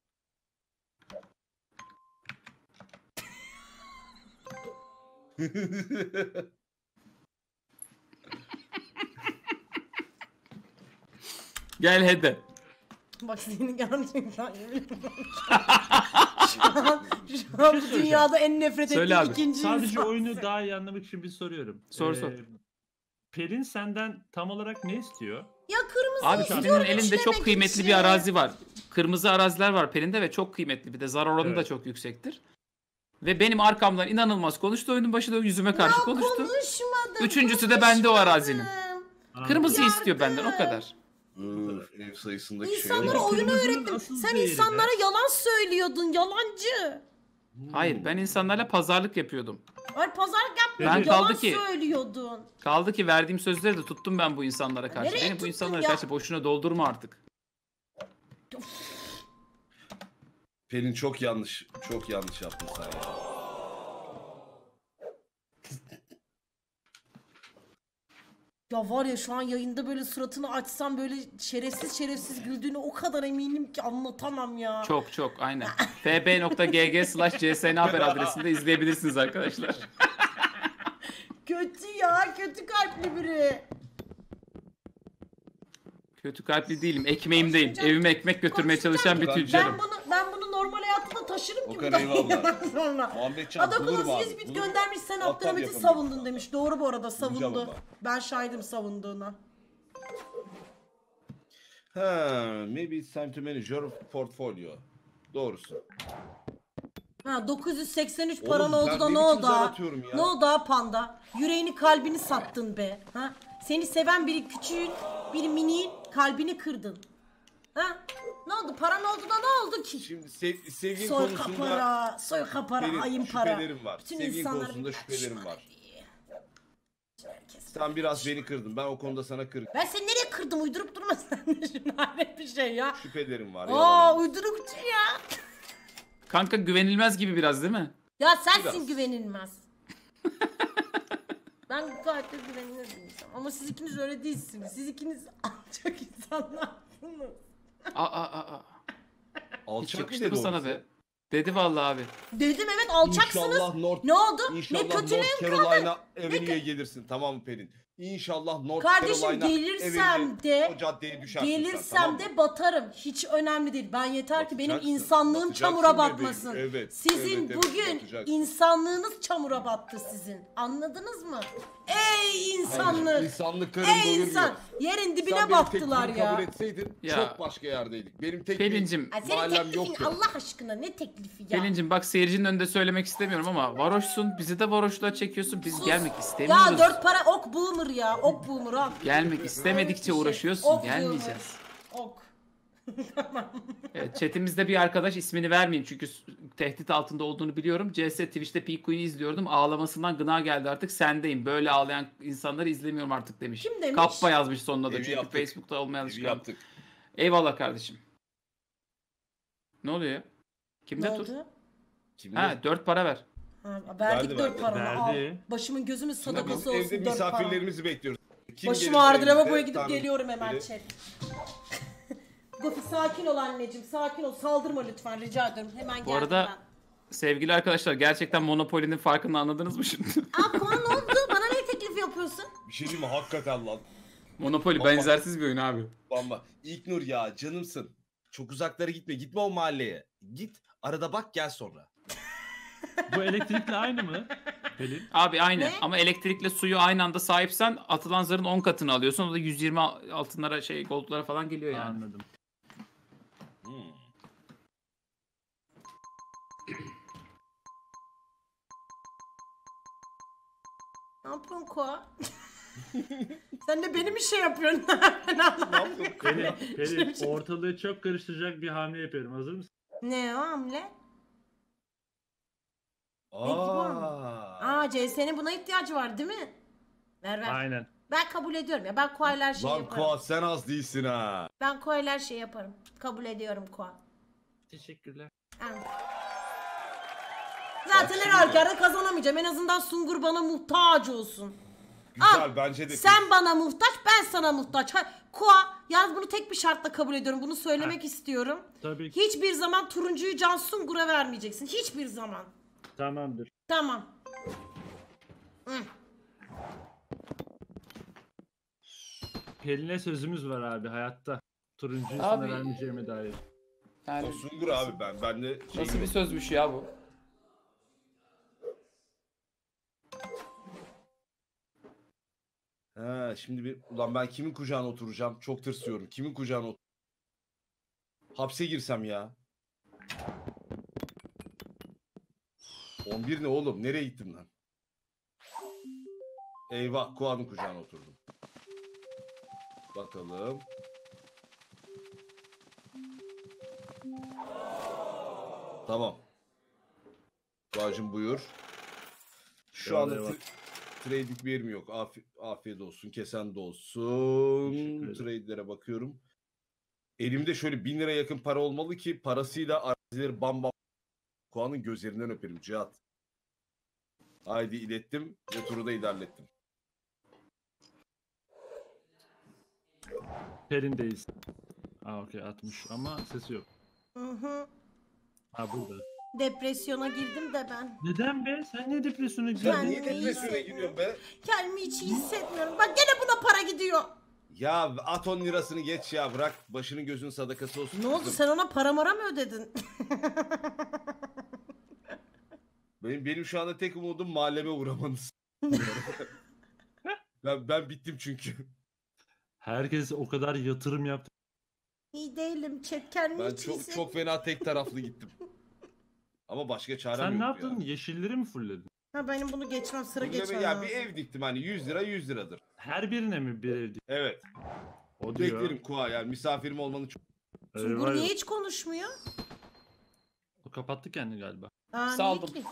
Gel hadi.
Bak seni gerçekten yemin ederim. Şu an, şu an bu dünyada en nefret
Söyle
ettiğim
abi.
ikinci
Sadece
insan.
oyunu daha iyi anlamak için bir soruyorum.
Sor, sor.
Pelin senden tam olarak ne istiyor?
Ya kırmızı
Abi
istiyorum
Pelin'in elinde
işlemek
çok kıymetli
için.
bir arazi var. Kırmızı araziler var Pelin'de ve çok kıymetli. Bir de zarar oranı da
Evet.
çok yüksektir. Ve benim arkamdan inanılmaz konuştu. Oyunun başında yüzüme karşı
Ya
konuştu.
konuşmadım.
Üçüncüsü de bende o arazinin.
konuşmadım.
Kırmızı
Yardım.
istiyor benden o kadar.
Üf, ev sayısındaki şeye
İnsanlara
bak.
oyunu
Kırmızının
öğrettin.
asıl
Sen
değeri
insanlara yalan söylüyordun. Yalancı.
Hayır ben insanlarla pazarlık yapıyordım.
Hayır pazarlık
Ben
yapmıyordun.
kaldı
Yalan
ki-
söylüyordun.
Kaldı ki verdiğim sözleri de tuttum ben bu insanlara karşı.
Nereye
Beni bu
tuttun
insanlara
ya?
karşı boşuna doldurma artık.
Pelin çok yanlış. Çok yanlış yaptın sen ya.
Ya var ya şu an yayında böyle suratını açsam böyle şerefsiz şerefsiz güldüğünü o kadar eminim ki anlatamam ya.
Çok çok aynen. fb.gg slash csn haber adresinde izleyebilirsiniz arkadaşlar.
Kötü ya, kötü kalpli biri.
Kötü kalpli değilim. Ekmeğimdeyim. Evime ekmek götürmeye çalışan bir
Ben-
tüccarım.
Ben bunu ben bunu normal hayatımda taşırım ki
Okan,
bu da
eyvallah.
yayından sonra.
Muhammedcan bulur mu
Adakulus
abi?
yüz bit
Bulur.
göndermiş, sen
Alttan
Abdülhamit'i
yapalım.
savundun demiş. Doğru bu arada,
Bulacağım
savundu.
ama.
Ben şahidim savunduğuna.
Ha, maybe it's time to manage your portfolio. Doğrusu.
Ha dokuz yüz seksen üç
Oğlum,
paran
ben
oldu da
ne
ne
biçim
oldu
zar
ha?
atıyorum ya?
Ne oldu ha panda? Yüreğini kalbini sattın be. Ha? Seni seven biri küçüğün, biri miniğin kalbini kırdın. Ha? Ne oldu? Paran oldu da ne oldu ki?
Şimdi sev, sevgin
Soy
konusunda
kapara, soy kapara,
benim
ayın para.
şüphelerim var.
Bütün
Sevgin
insanlar
konusunda
bir-
şüphelerim var.
Hadi. Herkes-
Sen biraz beni kırdın. Ben o konuda sana kırgın.
Ben seni nereye kırdım? Uydurup durma sen de şimdi hayret bir şey ya.
Şüphelerim var.
Aa
yalan olmaz.
uydurukçu ya.
Kanka güvenilmez gibi biraz değil mi?
Ya sensin
Biraz.
güvenilmez. Ben gayet de güvenilir bir insanım. Ama siz ikiniz öyle değilsiniz. Siz ikiniz alçak insanlarsınız.
Aa aa aa. Hiç
Alçak
yakıştı
dedi
mı sana
orası.
be? Dedi vallahi abi.
Dedim evet alçaksınız.
İnşallah North,
Ne oldu?
İnşallah
Ne kötülüğüm
North Carolina Avenue'ye gelirsin. Tamam mı Pelin? İnşallah North
Kardeşim
Carolina
gelirsem
Avenue,
de
o caddeye düşersin
gelirsem
sen, tamam mı?
de batarım. Hiç önemli değil. Ben yeter ki benim
Batacaksın,
insanlığım
batacaksın
çamura
bebeğim.
batmasın.
Evet,
Sizin
evet, evet,
bugün
batacaksın.
insanlığınız çamura battı sizin. Anladınız mı? Ey insanlık.
İnsanlık karın
Ey
doyurmuyor.
insan. Yerin dibine
Sen benim
battılar
teklifimi
ya.
kabul etseydin
Ya.
çok başka yerdeydik. Benim tek
Pelincim,
Ay senin
mahallem
teklifin
yoktu.
Allah aşkına ne teklifi ya?
Pelincim bak seyircinin önünde söylemek istemiyorum ama varoşsun. Bizi de varoşluğa çekiyorsun. Biz
Sus.
gelmek istemiyoruz.
Ya dört para ok boomer ya. Ok boomer al.
Gelmek istemedikçe
Şey,
uğraşıyorsun.
ok
Gelmeyeceğiz.
boomer. Ok.
Evet, chatimizde bir arkadaş, ismini vermeyeyim çünkü s- tehdit altında olduğunu biliyorum. C S Twitch'te Peak Queen'i izliyordum. Ağlamasından gına geldi artık. Sendeyim. Böyle ağlayan insanları izlemiyorum artık demiş.
Kim demiş?
Kappa yazmış sonuna da
Evi
çünkü
yaptık.
Facebook'ta olmayan
Evi
alışkanlık.
yaptık.
Eyvallah kardeşim. Ne oluyor ya? Kimde
Ne
tur?
oldu?
Kimde?
Ha dört para ver.
Ha, verdik
Verdi,
dört
verdi.
paranı al.
Verdi.
Başımın gözümün
Şimdi
sadakası
biz
olsun
evde
dört para.
misafirlerimizi bekliyoruz. Kim
Başım
gelirse
ağrıdı
evimize,
lavaboya gidip
Tanrı
geliyorum hemen
biri-
chat. Gofi sakin ol anneciğim sakin ol saldırma lütfen rica ederim hemen
Bu
geldim
arada sevgili arkadaşlar gerçekten Monopoly'nin farkını anladınız mı şimdi?
ben. Aa Kuan ne oldu bana ne teklif yapıyorsun?
Bir şey diyeyim mi? Hakikaten lan.
Monopoly
Baba.
benzersiz bir oyun abi.
Bamba. İlknur ya canımsın. Çok uzaklara gitme. Gitme o mahalleye. Git. Arada bak gel sonra.
Bu elektrikle aynı mı? Pelin.
Abi aynı
Ne?
ama elektrikle suyu aynı anda sahipsen atılan zarın on katını alıyorsun. O da yüz yirmi altınlara şey goldlara falan geliyor yani.
Anladım.
Hmm.
Ne yapıyorsun Kuan? Sen de benim bir şey yapıyorsun. Ben
Ne
anlamadım.
yaptın?
Pelin, Pelin ortalığı çok karıştıracak bir hamle yapıyorum. Hazır mısın?
Ne o hamle?
Aa.
Aa C S'nin buna ihtiyacı var değil mi? Ver ver.
Aynen.
Ben kabul ediyorum ya ben Kua'yla her şeyi
Lan
yaparım.
Kuat sen az değilsin ha.
Ben Kua'yla her şeyi yaparım. Kabul ediyorum Kua.
Teşekkürler.
Evet. Zaten
Bak
her
şimdi.
halükarda kazanamayacağım. En azından Sungur bana muhtaç olsun.
Güzel
Al,
bence de.
Sen bana muhtaç, ben sana muhtaç. Ha, Kua, yalnız bunu tek bir şartla kabul ediyorum. Bunu söylemek istiyorum.
Tabii ki.
Hiçbir zaman turuncuyu Can Sungur'a vermeyeceksin. Hiçbir zaman.
Tamamdır.
Tamam. Hı.
Pelin'e sözümüz var abi hayatta. Turuncuyu
Abi-
sana vermeyeceğime dair.
Yani
O Sungur abi ben. Ben de şey
nasıl bir sözmüş ya bu?
Ha, şimdi bir ulan ben kimin kucağına oturacağım? Çok tırsıyorum. Kimin kucağına otur? Hapse girsem ya. on bir ne oğlum? Nereye gittim lan? Eyvah, Kuan'ın kucağına oturdum. Bakalım. Tamam. Kuan'cım buyur. Şu
Eyvallah,
anda
eyvallah.
tra- trade'lik bir yerim yok. Afi- afiyet olsun. Kesen de olsun.
Teşekkür ederim.
Trade'lere bakıyorum. Elimde şöyle bin lira yakın para olmalı ki parasıyla arazileri bam bam. Kuan'ın gözlerinden öperim Cihat. Haydi ilettim ve turu da ilerlettim.
Pelin'deyiz. Aa okey atmış ama sesi yok.
Hı hı.
Ha burada.
Depresyona girdim de ben.
Neden be? Sen niye depresyona
Ben
girdin?
Niye
neyi
depresyona
sevmiyorum?
giriyorsun be?
Kendimi hiç iyi hissetmiyorum. Bak gene buna para gidiyor.
Ya at on lirasını geç ya bırak. Başının gözünün sadakası olsun.
Ne oldu
kızım.
sen ona para mara mı ödedin?
Benim, benim şu anda tek umudum mahalleme uğramanız. ben, ben bittim çünkü.
Herkes o kadar yatırım yaptı.
İyi değilim chat kendimi
Ben
hiç iyi
çok çok
hissetmiyorum.
fena tek taraflı gittim. Ama başka çarem
Sen
yok
ne yaptın?
ya.
Yeşilleri mi fulledin?
Ha benim bunu geçmem sıra
Fulleme-
geçmem
ya
lazım.
bir ev diktim hani yüz lira yüz liradır.
Her birine mi bir evdi?
Evet.
O diyor.
Beklerim Kuğa yani misafirim olmanı çok.
Öyle
Sungur
var
niye
ya.
hiç konuşmuyor?
O kapattı kendini galiba.
Aa,
Saldım.
niye ki?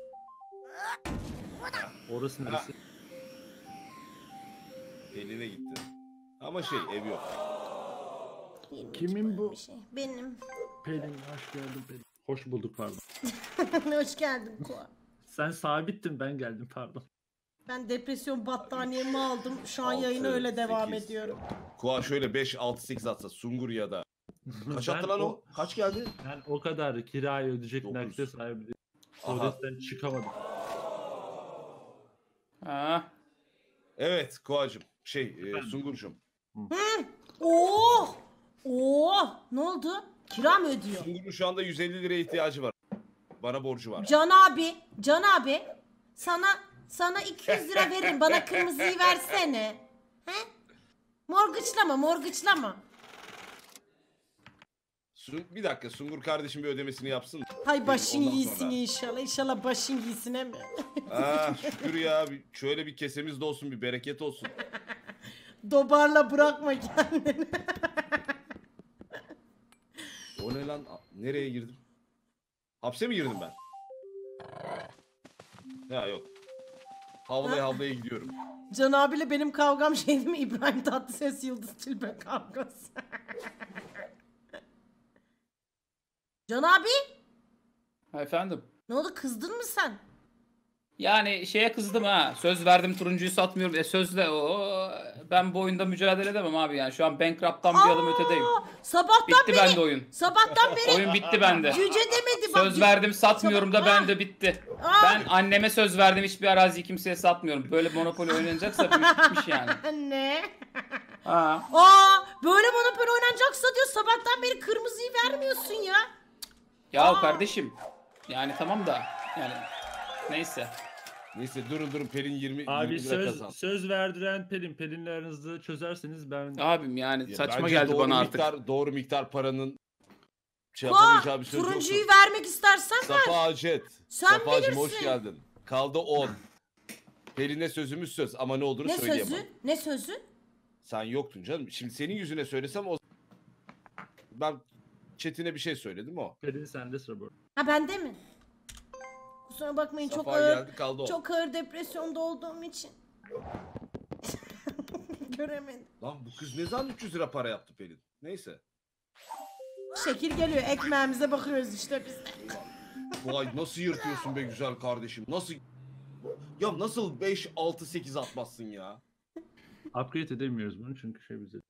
Orası neresi?
Pelin'e gitti. Ama şey ev yok.
Kimin bu?
Bir şey. Benim.
Pelin hoş geldin Pelin. Hoş bulduk pardon.
Hoş geldin Koa.
Sen sabittin, ben geldim pardon.
Ben depresyon battaniyemi aldım. Şu an
Altı,
yayına öyle devam
sekiz.
ediyorum.
Koa şöyle beş altı sekiz atsa Sungur ya da. Kaç
Ben
attı lan o? Kaç geldi?
Ben o kadar kirayı ödeyecek
Dokuz.
nakde sahibi değilim.
Aha.
Tuvaletten çıkamadım.
Ha.
Evet Koa'cım. Şey e, Sungur'cum.
Oo! Oo! Ne oldu? Kira mı ödüyor?
Sungur'un şu anda yüz elli liraya ihtiyacı var. Bana borcu var.
Can abi, Can abi. Sana sana iki yüz lira veririm. Bana kırmızıyı versene. He? Morgıçlama, morgıçlama.
Sun- bir dakika Sungur kardeşim bir ödemesini yapsın.
Hay başın
Ondan
giysin
sonra.
inşallah. İnşallah başın giysine mi?
Ah şükür ya. Bir- şöyle bir kesemiz de olsun, bir bereket olsun.
Dobarla bırakma kendini.
O ne lan? Nereye girdim? Hapse mi girdim ben? Ya yok. Havlaya havlaya gidiyorum.
Can abiyle benim kavgam şey değil mi? İbrahim Tatlıses Yıldız Tilbe kavgası. Can abi,
Ha, efendim.
ne oldu, kızdın mı sen?
Yani şeye kızdım ha. Söz verdim turuncuyu satmıyorum. E sözle o ben bu oyunda mücadele edemem abi yani. Şu an Bankrupt'tan bir adım ötedeyim.
Aa, sabahtan
Bitti
beri.
bende oyun.
Sabahtan beri.
Oyun bitti bende.
Cüce demedi bak.
Söz verdim satmıyorum da
Sabah-
bende bitti.
Aa.
Ben anneme söz verdim hiçbir araziyi kimseye satmıyorum. Böyle Monopoly oynanacaksa bu iş bitmiş yani.
Ne?
Ha.
Aa, böyle Monopoly oynanacaksa diyor, sabahtan beri kırmızıyı vermiyorsun ya.
Ya
Aa.
kardeşim yani tamam da yani neyse.
Neyse durun durun Pelin yirmi,
Abi
yirmi lira
söz
kazandı.
söz verdiren Pelin. Pelin'le aranızda çözerseniz ben...
Abim yani
Ya
saçma
bence
geldi
doğru
bana artık.
miktar, Doğru miktar paranın şey
Aa,
yapamayacağı bir söz yok.
turuncuyu vermek istersen ver.
Safa Acet.
Sen
Safacığım hoş
bilirsin.
geldin. Kaldı on. Pelin'e sözümüz söz ama ne olduğunu
Ne
söyleyemem.
sözü? Ne sözü?
Sen yoktun canım. Şimdi senin yüzüne söylesem o... Ben Çetin'e bir şey söyledim o.
Pelin sende sıra bu.
Ha, bende mi? Kusura bakmayın, çok
Safa
ağır,
geldi kaldı on.
çok ağır depresyonda olduğum için. Göremedim.
Lan bu kız ne zaman üç yüz lira para yaptı Pelin? Neyse.
Şekil geliyor, ekmeğimize bakıyoruz işte biz de.
Vay nasıl yırtıyorsun be güzel kardeşim. Nasıl... Ya nasıl beş, altı, sekiz atmazsın ya?
Upgrade edemiyoruz bunu çünkü şey bize.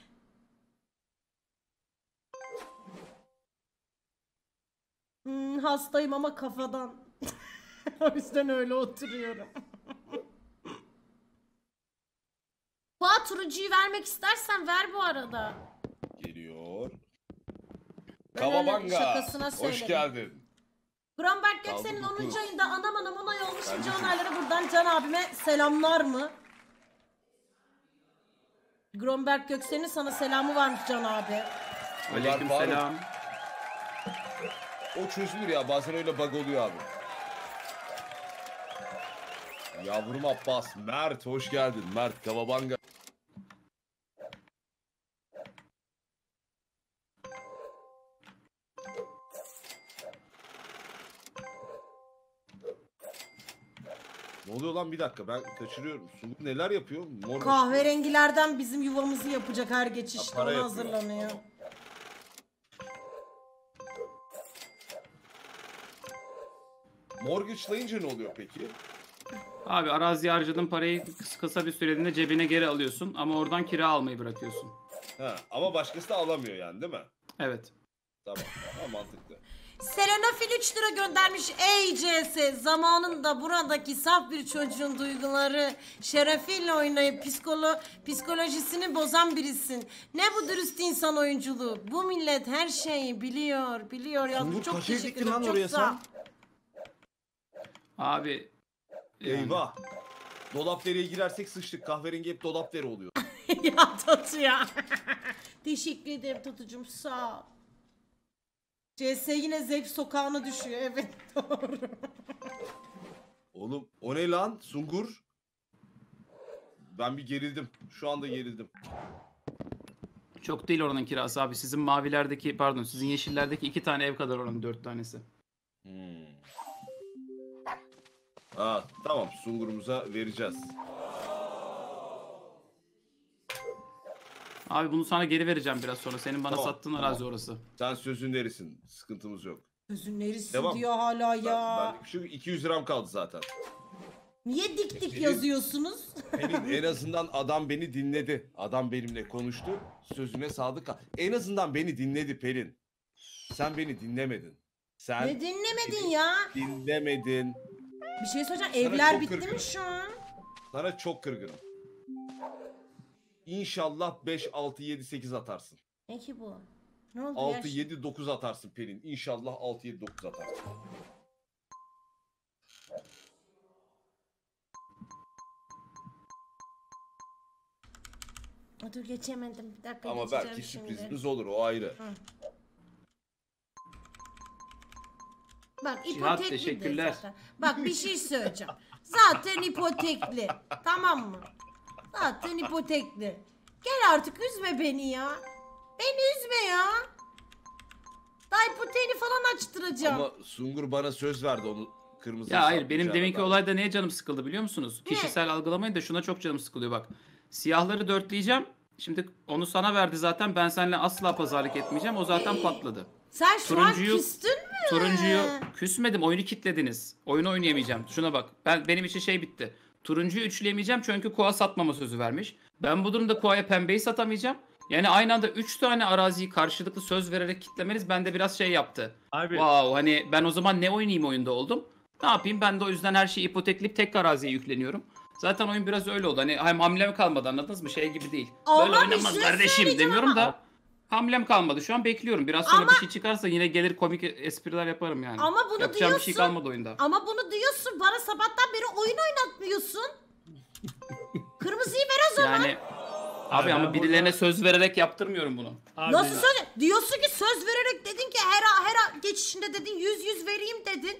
Hmm, hastayım ama kafadan. O yüzden öyle oturuyorum. Fuat, turuncuyu vermek istersen ver bu arada.
Geliyor.
Ben öyle
Kavabanga.
şakasına
Hoş
söyledim.
geldin.
Gromberg
Kaldı
Göksel'in
dokuz.
onuncu ayında anam anam onay olmuş.
Ben
İnce
de
onaylara buradan Can abime selamlar mı? Gromberg Göksel'in sana selamı varmış Can abi.
Aleykümselam.
O çözülür ya bazen öyle bug oluyor abi. Yavrum Abbas, Mert hoş geldin. Mert Kavabanga. Ne oluyor lan bir dakika ben kaçırıyorum. Sungur neler yapıyor? Mor
Kahverengilerden bizim yuvamızı yapacak her geçişte,
Ha, para
ona
yapıyor.
hazırlanıyor.
Mortgage'layınca ne oluyor peki?
Abi araziye harcadığın parayı kıs- kısa bir süreliğine cebine geri alıyorsun ama oradan kira almayı bırakıyorsun.
Ha, ama başkası da alamıyor yani değil mi?
Evet.
Tamam. Tamam mantıklı.
Selenafil üç lira göndermiş. Ey C S, zamanında buradaki saf bir çocuğun duyguları şerefiyle oynayıp psikolo psikolojisini bozan birisin. Ne bu dürüst insan oyunculuğu? Bu millet her şeyi biliyor, biliyor ya.
Sungur,
Çok
kaça
teşekkür
gittin
ederim.
lan
Çok
oraya
sağ
sen?
ol.
Abi yani-
Eyvah. Dolap deriye girersek sıçtık. Kahverengi hep dolap deri oluyor.
Ya Tatu ya. Teşekkür ederim Tatucuğum, sağ ol. C S yine zevk sokağına düşüyor, evet doğru.
Oğlum o ne lan Sungur? Ben bir gerildim. Şu anda gerildim.
Çok değil oranın kirası abi. Sizin mavilerdeki pardon sizin yeşillerdeki iki tane ev kadar oranın dört tanesi.
Hmm. Aa, tamam Sungur'umuza vereceğiz.
Abi bunu sana geri vereceğim biraz sonra. Senin bana
Tamam,
sattığın
tamam.
arazi orası.
Sen sözün nerisin? Sıkıntımız yok.
Gözün neresi
Devam.
diyor hala
Ben,
ya.
ben, şu iki yüz liram kaldı zaten.
Niye dik dik
Benim-
yazıyorsunuz?
Benim en azından adam beni dinledi. Adam benimle konuştu. Sözüne sadık kal. En azından beni dinledi Pelin. Sen beni dinlemedin. Sen
Ne dinlemedin ya?
dinlemedin.
Bir şey söyleyeceğim.
Sana
Evler
çok
bitti
kırgınım.
mi şu an?
Sana çok kırgınım. İnşallah beş, altı, yedi, sekiz atarsın.
Ne ki bu? Ne oldu
altı,
ya?
yedi, dokuz atarsın Pelin. İnşallah altı, yedi, dokuz atarsın.
Aa, dur geçemedim. Bir dakika
Ama
geçeceğim
belki
şimdi.
sürprizimiz olur, o ayrı.
Bak
Cihat,
ipotekli de
teşekkürler.
zaten. Bak bir şey söyleyeceğim. Zaten ipotekli. Tamam mı? Zaten ipotekli. Gel artık üzme beni ya. Beni üzme ya. Daha ipoteğini falan açtıracağım.
Ama Sungur bana söz verdi onu kırmızı.
Ya hayır benim
satmayacağına
deminki
dair.
olayda neye canım sıkıldı biliyor musunuz?
Ne?
Kişisel algılamayın da şuna çok canım sıkılıyor bak. Siyahları dörtleyeceğim. Şimdi onu sana verdi zaten. Ben seninle asla pazarlık etmeyeceğim. O zaten patladı.
Sen şu
Turuncuyu-
an küstün mü?
Turuncuyu küsmedim. Oyunu kitlediniz. Oyunu oynayamayacağım. Şuna bak. Ben benim için şey bitti. Turuncuyu üçleyemeyeceğim çünkü Koa satmama sözü vermiş. Ben bu durumda Koa'ya pembeyi satamayacağım. Yani aynı anda üç tane araziyi karşılıklı söz vererek kitlemeniz bende biraz şey yaptı.
Abi
Wow, hani ben o zaman ne oynayayım oyunda oldum. Ne yapayım, ben de o yüzden her şeyi ipotekleyip tek araziye yükleniyorum. Zaten oyun biraz öyle oldu. Hani hem hamlem kalmadı, anladınız mı? Şey gibi değil.
Ama
Böyle
bir
oynamaz
şey
kardeşim
söyleyeceğim
demiyorum
ama-
da hamlem kalmadı. Şu an bekliyorum. Biraz sonra
Ama-
bir şey çıkarsa yine gelir komik espriler yaparım yani.
Ama bunu
Yapacağım bir şey
diyorsun.
kalmadı oyunda.
Ama bunu diyorsun. Bana sabahtan beri oyun oynatmıyorsun. Kırmızıyı ver o zaman.
Yani abi
ben
ama
burada-
birilerine söz vererek yaptırmıyorum bunu.
abi,
Nasıl söyle? Diyorsun ki söz vererek dedin ki her her geçişinde dedin yüz yüz vereyim dedin.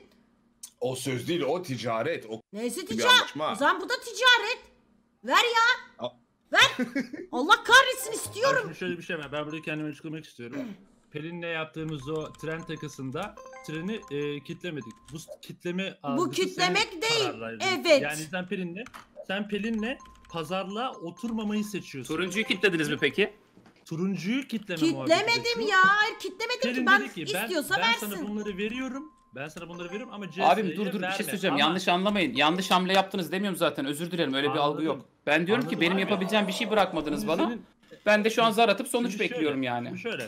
O söz değil, o ticaret. O
Neyse
Bir
ticaret.
anlaşma.
O zaman bu da ticaret. Ver ya.
A-
Ver. Allah kahretsin
Abi
istiyorum.
şimdi şöyle bir şey var. Ben burada kendimi açıklamak istiyorum. Pelin'le yaptığımız o tren takısında treni e, kitlemedik. Bu s- kitleme algısı
kitlemek
senin
değil.
kararlarıydı.
Evet.
Yani sen Pelin'le sen Pelin'le pazarlığa oturmamayı seçiyorsun.
Turuncuyu kilitlediniz mi peki?
Turuncuyu kitleme muhabbeti de
Kitlemedim
şu.
ya. Hayır kitlemedim
Pelin
ki ben
dedi ki ben,
istiyorsa
ben
versin.
sana bunları veriyorum. Ben sana bunları veriyorum ama C S'ye
Abim dur dur bir
verme.
şey söyleyeceğim.
Ama
Yanlış anlamayın. Yanlış hamle yaptınız demiyorum zaten. Özür dilerim. Öyle bir algı
Anladım.
yok. Ben diyorum ki
Anladım
benim
abi.
yapabileceğim bir şey bırakmadınız
şimdi
bana.
senin-
Ben de şu an zar atıp sonuç
Şimdi şöyle,
bekliyorum yani.
şimdi şöyle.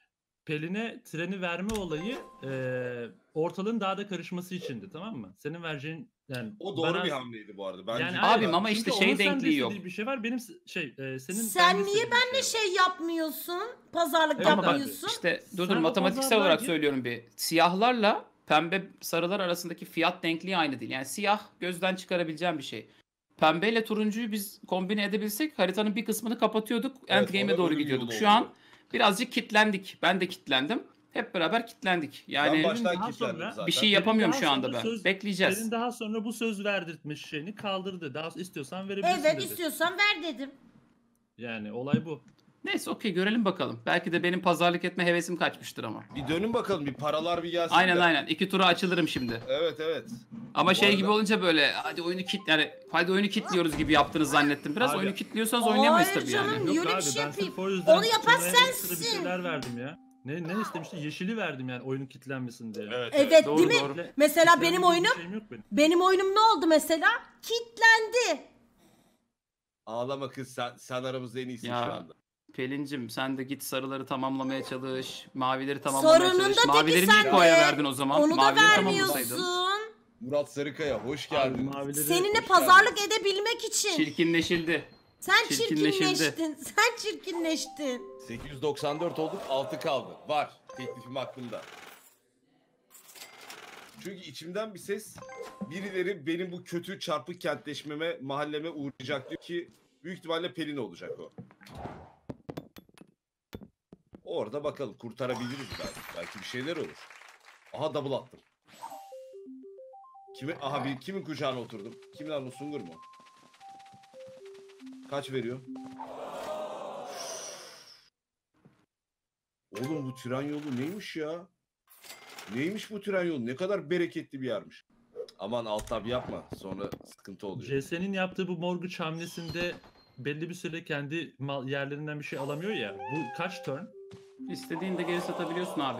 Pelin'e treni verme olayı e, ortalığın daha da karışması içindi, tamam mı? Senin vereceğin yani
o doğru
bana-
bir hamleydi bu arada. Bence
Yani
Abim
hayır,
ama
çünkü
işte
onun
şey
sende
denkliği yok.
istediği bir şey var. Benim s- şey e, senin
Sen
bende
niye
istediğin bir
benimle
şey var.
şey yapmıyorsun? Pazarlık
Evet,
Ama bak
yapmıyorsun.
işte dur dur
Sen o
matematiksel olarak
pazarlığa gir.
söylüyorum bir. Siyahlarla pembe sarılar arasındaki fiyat denkliği aynı değil. Yani siyah gözden çıkarabileceğim bir şey. Pembe ile turuncuyu biz kombine edebilsek haritanın bir kısmını kapatıyorduk.
Evet,
Endgame'e
ona
doğru
ölüm
gidiyorduk.
yolu
Şu
oldu.
an birazcık kitlendik. Ben de kitlendim. Hep beraber kitlendik. Yani
ben baştan
daha
kilitlendim
sonra
zaten.
bir şey
Pelin
yapamıyorum
daha
şu anda
sonra
ben.
söz-
Bekleyeceğiz.
Pelin daha sonra bu söz verdirtmiş şeyini kaldırdı. Daha istiyorsan verebilirsin
Evet
dedi.
istiyorsan ver dedim.
Yani olay bu.
Neyse okey görelim bakalım. Belki de benim pazarlık etme hevesim kaçmıştır ama.
Bir dönün bakalım, bir paralar bir gelsin
Aynen
de.
aynen. İki tura açılırım şimdi.
Evet evet.
Ama
Bu
şey
arada-
gibi olunca böyle hadi oyunu kit yani hadi oyunu kitliyoruz gibi yaptınız zannettim. Biraz
Abi-
oyunu kitliyorsanız oynayamayız
Hayır
tabii
canım.
yani.
Niye
Yok
öyle bir
abi,
şey
ben
yapayım?
sırf o yüzden
Onu yapan
Tuna'ya ekstra bir
sensin.
şeyler verdim ya. Ne ne istemiştin? Yeşili verdim yani oyunun kitlenmesin diye.
Evet.
Evet
Doğru,
değil mi?
doğru.
Kitle-
Mesela
kitlenme
benim
gibi bir
oyunum
şeyim yok benim.
benim oyunum ne oldu mesela? Kitlendi.
Ağlama kız, sen, sen aramızda en iyisin
Ya.
şu anda.
Pelincim sen de git sarıları tamamlamaya çalış. Mavileri tamamlamaya
Sorunun
çalış.
da teki
Mavileri
sen
niye Koa'ya
de.
verdin o zaman?
Onu da
Mavileri tamamlasaydın.
vermiyorsun.
Murat Sarıkaya hoş
Abi,
geldin.
mavileri-
Seninle
hoş
pazarlık edebilmek için.
Çirkinleşildi.
Sen
çirkinleşildi.
çirkinleştin. Sen çirkinleştin.
sekiz yüz doksan dört olduk, altı kaldı. Var. Teklifim aklımda. Çünkü içimden bir ses, birileri benim bu kötü çarpık kentleşmeme, mahalleme uğrayacak diyor ki büyük ihtimalle Pelin olacak o. Orada bakalım kurtarabiliriz belki. Belki bir şeyler olur. Aha double attım. Kimi, aha bir kimin kucağına oturdum? Kimin lan o, Sungur mu? Kaç veriyor? Oğlum bu tren yolu neymiş ya? Neymiş bu tren yolu? Ne kadar bereketli bir yermiş. Aman alt tab yapma. Sonra sıkıntı oluyor.
C S'nin yaptığı bu mortgage hamlesinde belli bir süre kendi mal yerlerinden bir şey alamıyor ya. Bu kaç turn?
İstediğinde geri satabiliyorsun abi.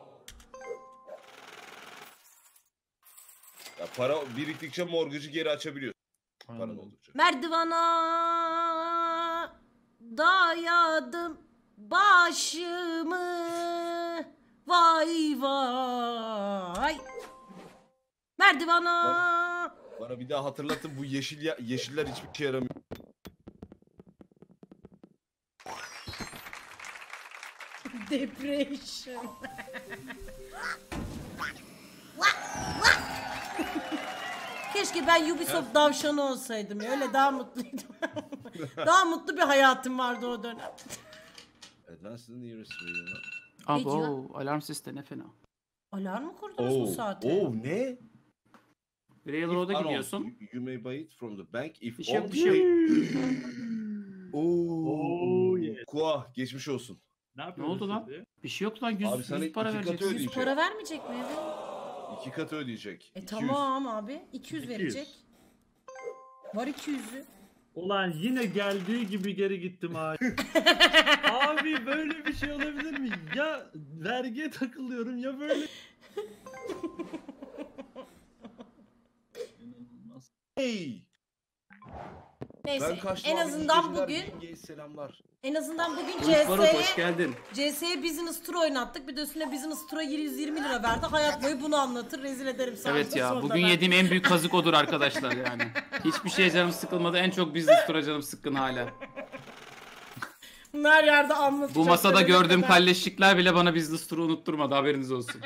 Ya para biriktikçe mortgage'ı geri açabiliyorsun. Paran oldukça.
Merdivana dayadım başımı, vay vay. Merdivana.
Bana bir daha hatırlatın, bu yeşil ya- yeşiller hiçbir şey yaramıyor.
Depression. Keşke ben Ubisoft davşanı olsaydım ya. Öyle daha mutluydum. Daha mutlu bir hayatım vardı o dönem.
Advanced nearest region.
Abo alarm sistemi ne fena.
Alarm mı kurdunuz bu saate?
Oh, ne?
Railroad'a
If
gidiyorsun.
unarmed, You may buy it from the bank if
Bir şey yok,
all
bir şey
Oo.
Oh, yes.
Kuah geçmiş olsun.
Ne,
Ne oldu lan?
şimdi?
Bir şey yok lan yüz,
Abi sana
yüz para
iki katı
vereceksin.
ödeyecek.
Para vermeyecek mi? Evet.
İki katı ödeyecek.
E
iki yüz.
tamam abi. iki yüz
iki yüz.
verecek. Var iki yüzü.
Ulan yine geldiği gibi geri gittim abi.
Abi böyle bir şey olabilir mi? Ya vergiye takılıyorum ya böyle. İnanılmaz.
Hey!
Neyse
Ben kaçtım
en
abi, iyi
azından
geceler,
bugün
Bilge'ye selamlar.
en azından bugün
Umut Barut, hoş
C S'ye
geldin.
C S'ye Business Tour oynattık. Bir de üstüne Business Tour'a yüz yirmi lira verdi. Hayat boyu bunu anlatır. Rezil ederim sana.
Evet ya
Sonunda
bugün
ben.
yediğim en büyük kazık odur arkadaşlar yani. Hiçbir şeye canım sıkılmadı. En çok business tura canım sıkkın hala.
Bunu her yerde anlatacak.
Bu masada
böyle
gördüğüm
kadar.
kalleşlikler bile bana business turu unutturmadı, haberiniz olsun.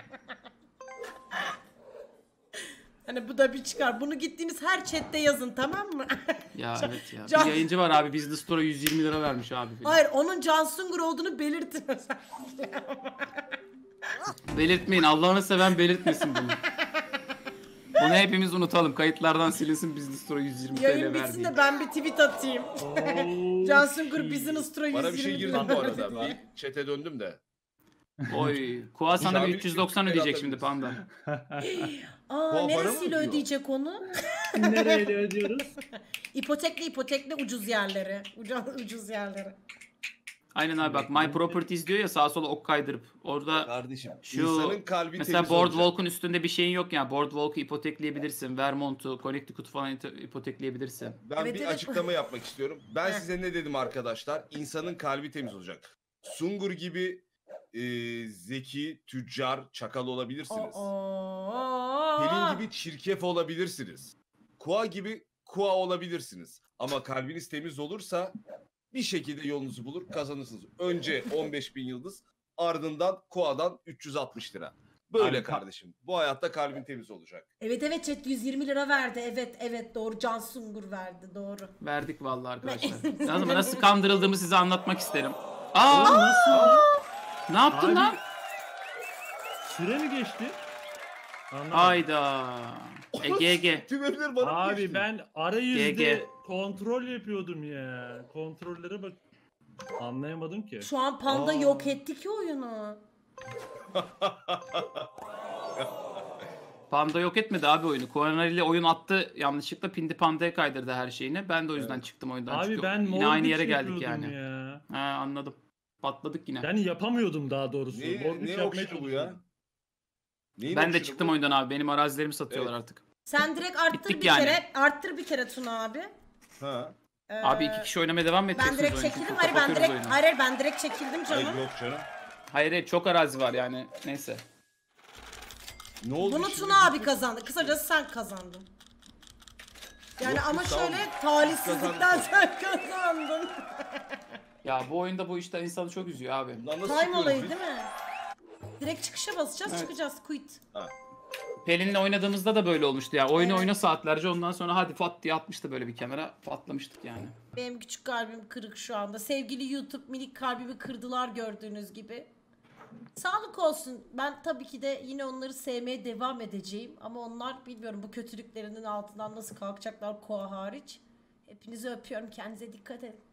Hani bu da bir çıkar. Bunu gittiğiniz her chatte yazın, tamam mı?
Ya evet ya.
Can-
Bir yayıncı var abi business tura yüz yirmi lira vermiş abi.
Hayır, onun Can Sungur olduğunu belirtin özellikle.
Belirtmeyin, Allah'ını seven belirtmesin bunu. Bunu hepimiz unutalım. Kayıtlardan silinsin business tura yüz yirmi
Yayın
T L
bitsin
verdiği.
de ben bir tweet atayım.
Oh,
Can Sungur Business Tour'a yüz yirmi
Bana bir şey girdi
lira
bu arada.
verdi diye.
Ben chat'e döndüm de.
Oy. Koa sana bir
Şahin
üç yüz doksan
Türk'ü
ödeyecek şimdi
atabiliriz.
Panda.
Aa,
para mı
neresiyle
ödüyor?
ödeyecek onu?
Nereyle ödüyoruz?
İpotekli ipotekli ucuz yerleri. Ucuz, ucuz yerleri.
Aynen abi bak My Properties diyor ya, sağa sola ok kaydırıp. Orada
Kardeşim,
Şu
insanın kalbi
mesela
temiz olacak.
Boardwalk'un üstünde bir şeyin yok ya. Boardwalk'u ipotekleyebilirsin. Vermont'u, Connecticut'u falan ito- ipotekleyebilirsin.
Ben
Evet,
bir
evet.
açıklama yapmak istiyorum. Ben
Heh.
size ne dedim arkadaşlar? İnsanın kalbi temiz olacak. Sungur gibi e, zeki, tüccar, çakal olabilirsiniz.
Aa.
Pelin gibi çirkef olabilirsiniz. Kua gibi kua olabilirsiniz. Ama kalbiniz temiz olursa bir şekilde yolunuzu bulur, kazanırsınız. Önce on beş bin yıldız, ardından kuadan üç yüz altmış lira. Böyle
Abi,
kardeşim. Bu hayatta kalbin temiz olacak.
Evet evet chat yüz yirmi lira verdi. Evet evet doğru. Can Sungur verdi doğru.
Verdik vallahi arkadaşlar. Yalnız nasıl kandırıldığımı size anlatmak isterim. Aa!
Nasıl?
Ne yaptın
Abi,
lan?
Süre mi geçti? Anlamadım.
Hayda. E G G.
Tüm evler bana mı
Abi
geçti?
ben arayüzde
G G.
kontrol yapıyordum ya. Kontrollere bak. Anlayamadım ki.
Şu an Panda
Aa.
yok etti ki oyunu.
Panda yok etmedi abi oyunu. Kuanari oyun attı, yanlışlıkla Pindi Panda'ya kaydırdı her şeyini. Ben de o yüzden çıktım oyundan.
Abi
Çünkü
ben
yine aynı yere
mortgage
geldik
yapıyordum
yani.
ya.
Ha, anladım. Patladık yine.
Yani yapamıyordum daha doğrusu.
Ne,
Mortgage
ne
yapmaya
okşudu bu ya?
çalışıyordum.
Neyin
Ben de
okşudu
çıktım
bu?
oyundan abi. Benim arazilerimi satıyorlar
Evet.
artık.
Sen direkt arttır
Bittik
bir
yani.
kere. Arttır bir kere Tuna abi.
Ha.
Ee,
Abi iki kişi oynamaya devam mı
ben
edeceksiniz
direkt
oyunu?
çekildim.
Çünkü
Hayır ben
kapatıyoruz
direkt
oyunu.
hayır, hayır ben direkt çekildim
Hayır
canım.
yok canım.
Hayır hayır, çok arazi var yani. Neyse.
Ne oldu
Bunu
şimdi?
Tuna abi kazandı. Kısacası sen kazandın. Yani
Yok,
ama
biz tamam.
şöyle talihsizlikten
Kazandık.
sen kazandın.
Ya bu oyunda bu işler insanı çok üzüyor abi.
Lan nasıl
Time
çıkıyoruz
olayı
biz?
değil mi? Direkt çıkışa basacağız,
Evet.
çıkacağız. Quit.
Pelin'le oynadığımızda da böyle olmuştu ya. Oyunu oyna saatlerce, ondan sonra hadi fat diye atmıştı böyle bir kenara. Patlamıştık yani.
Benim küçük kalbim kırık şu anda. Sevgili YouTube minik kalbimi kırdılar gördüğünüz gibi. Sağlık olsun. Ben tabii ki de yine onları sevmeye devam edeceğim. Ama onlar bilmiyorum bu kötülüklerinin altından nasıl kalkacaklar, Koa hariç. Hepinizi öpüyorum. Kendinize dikkat edin.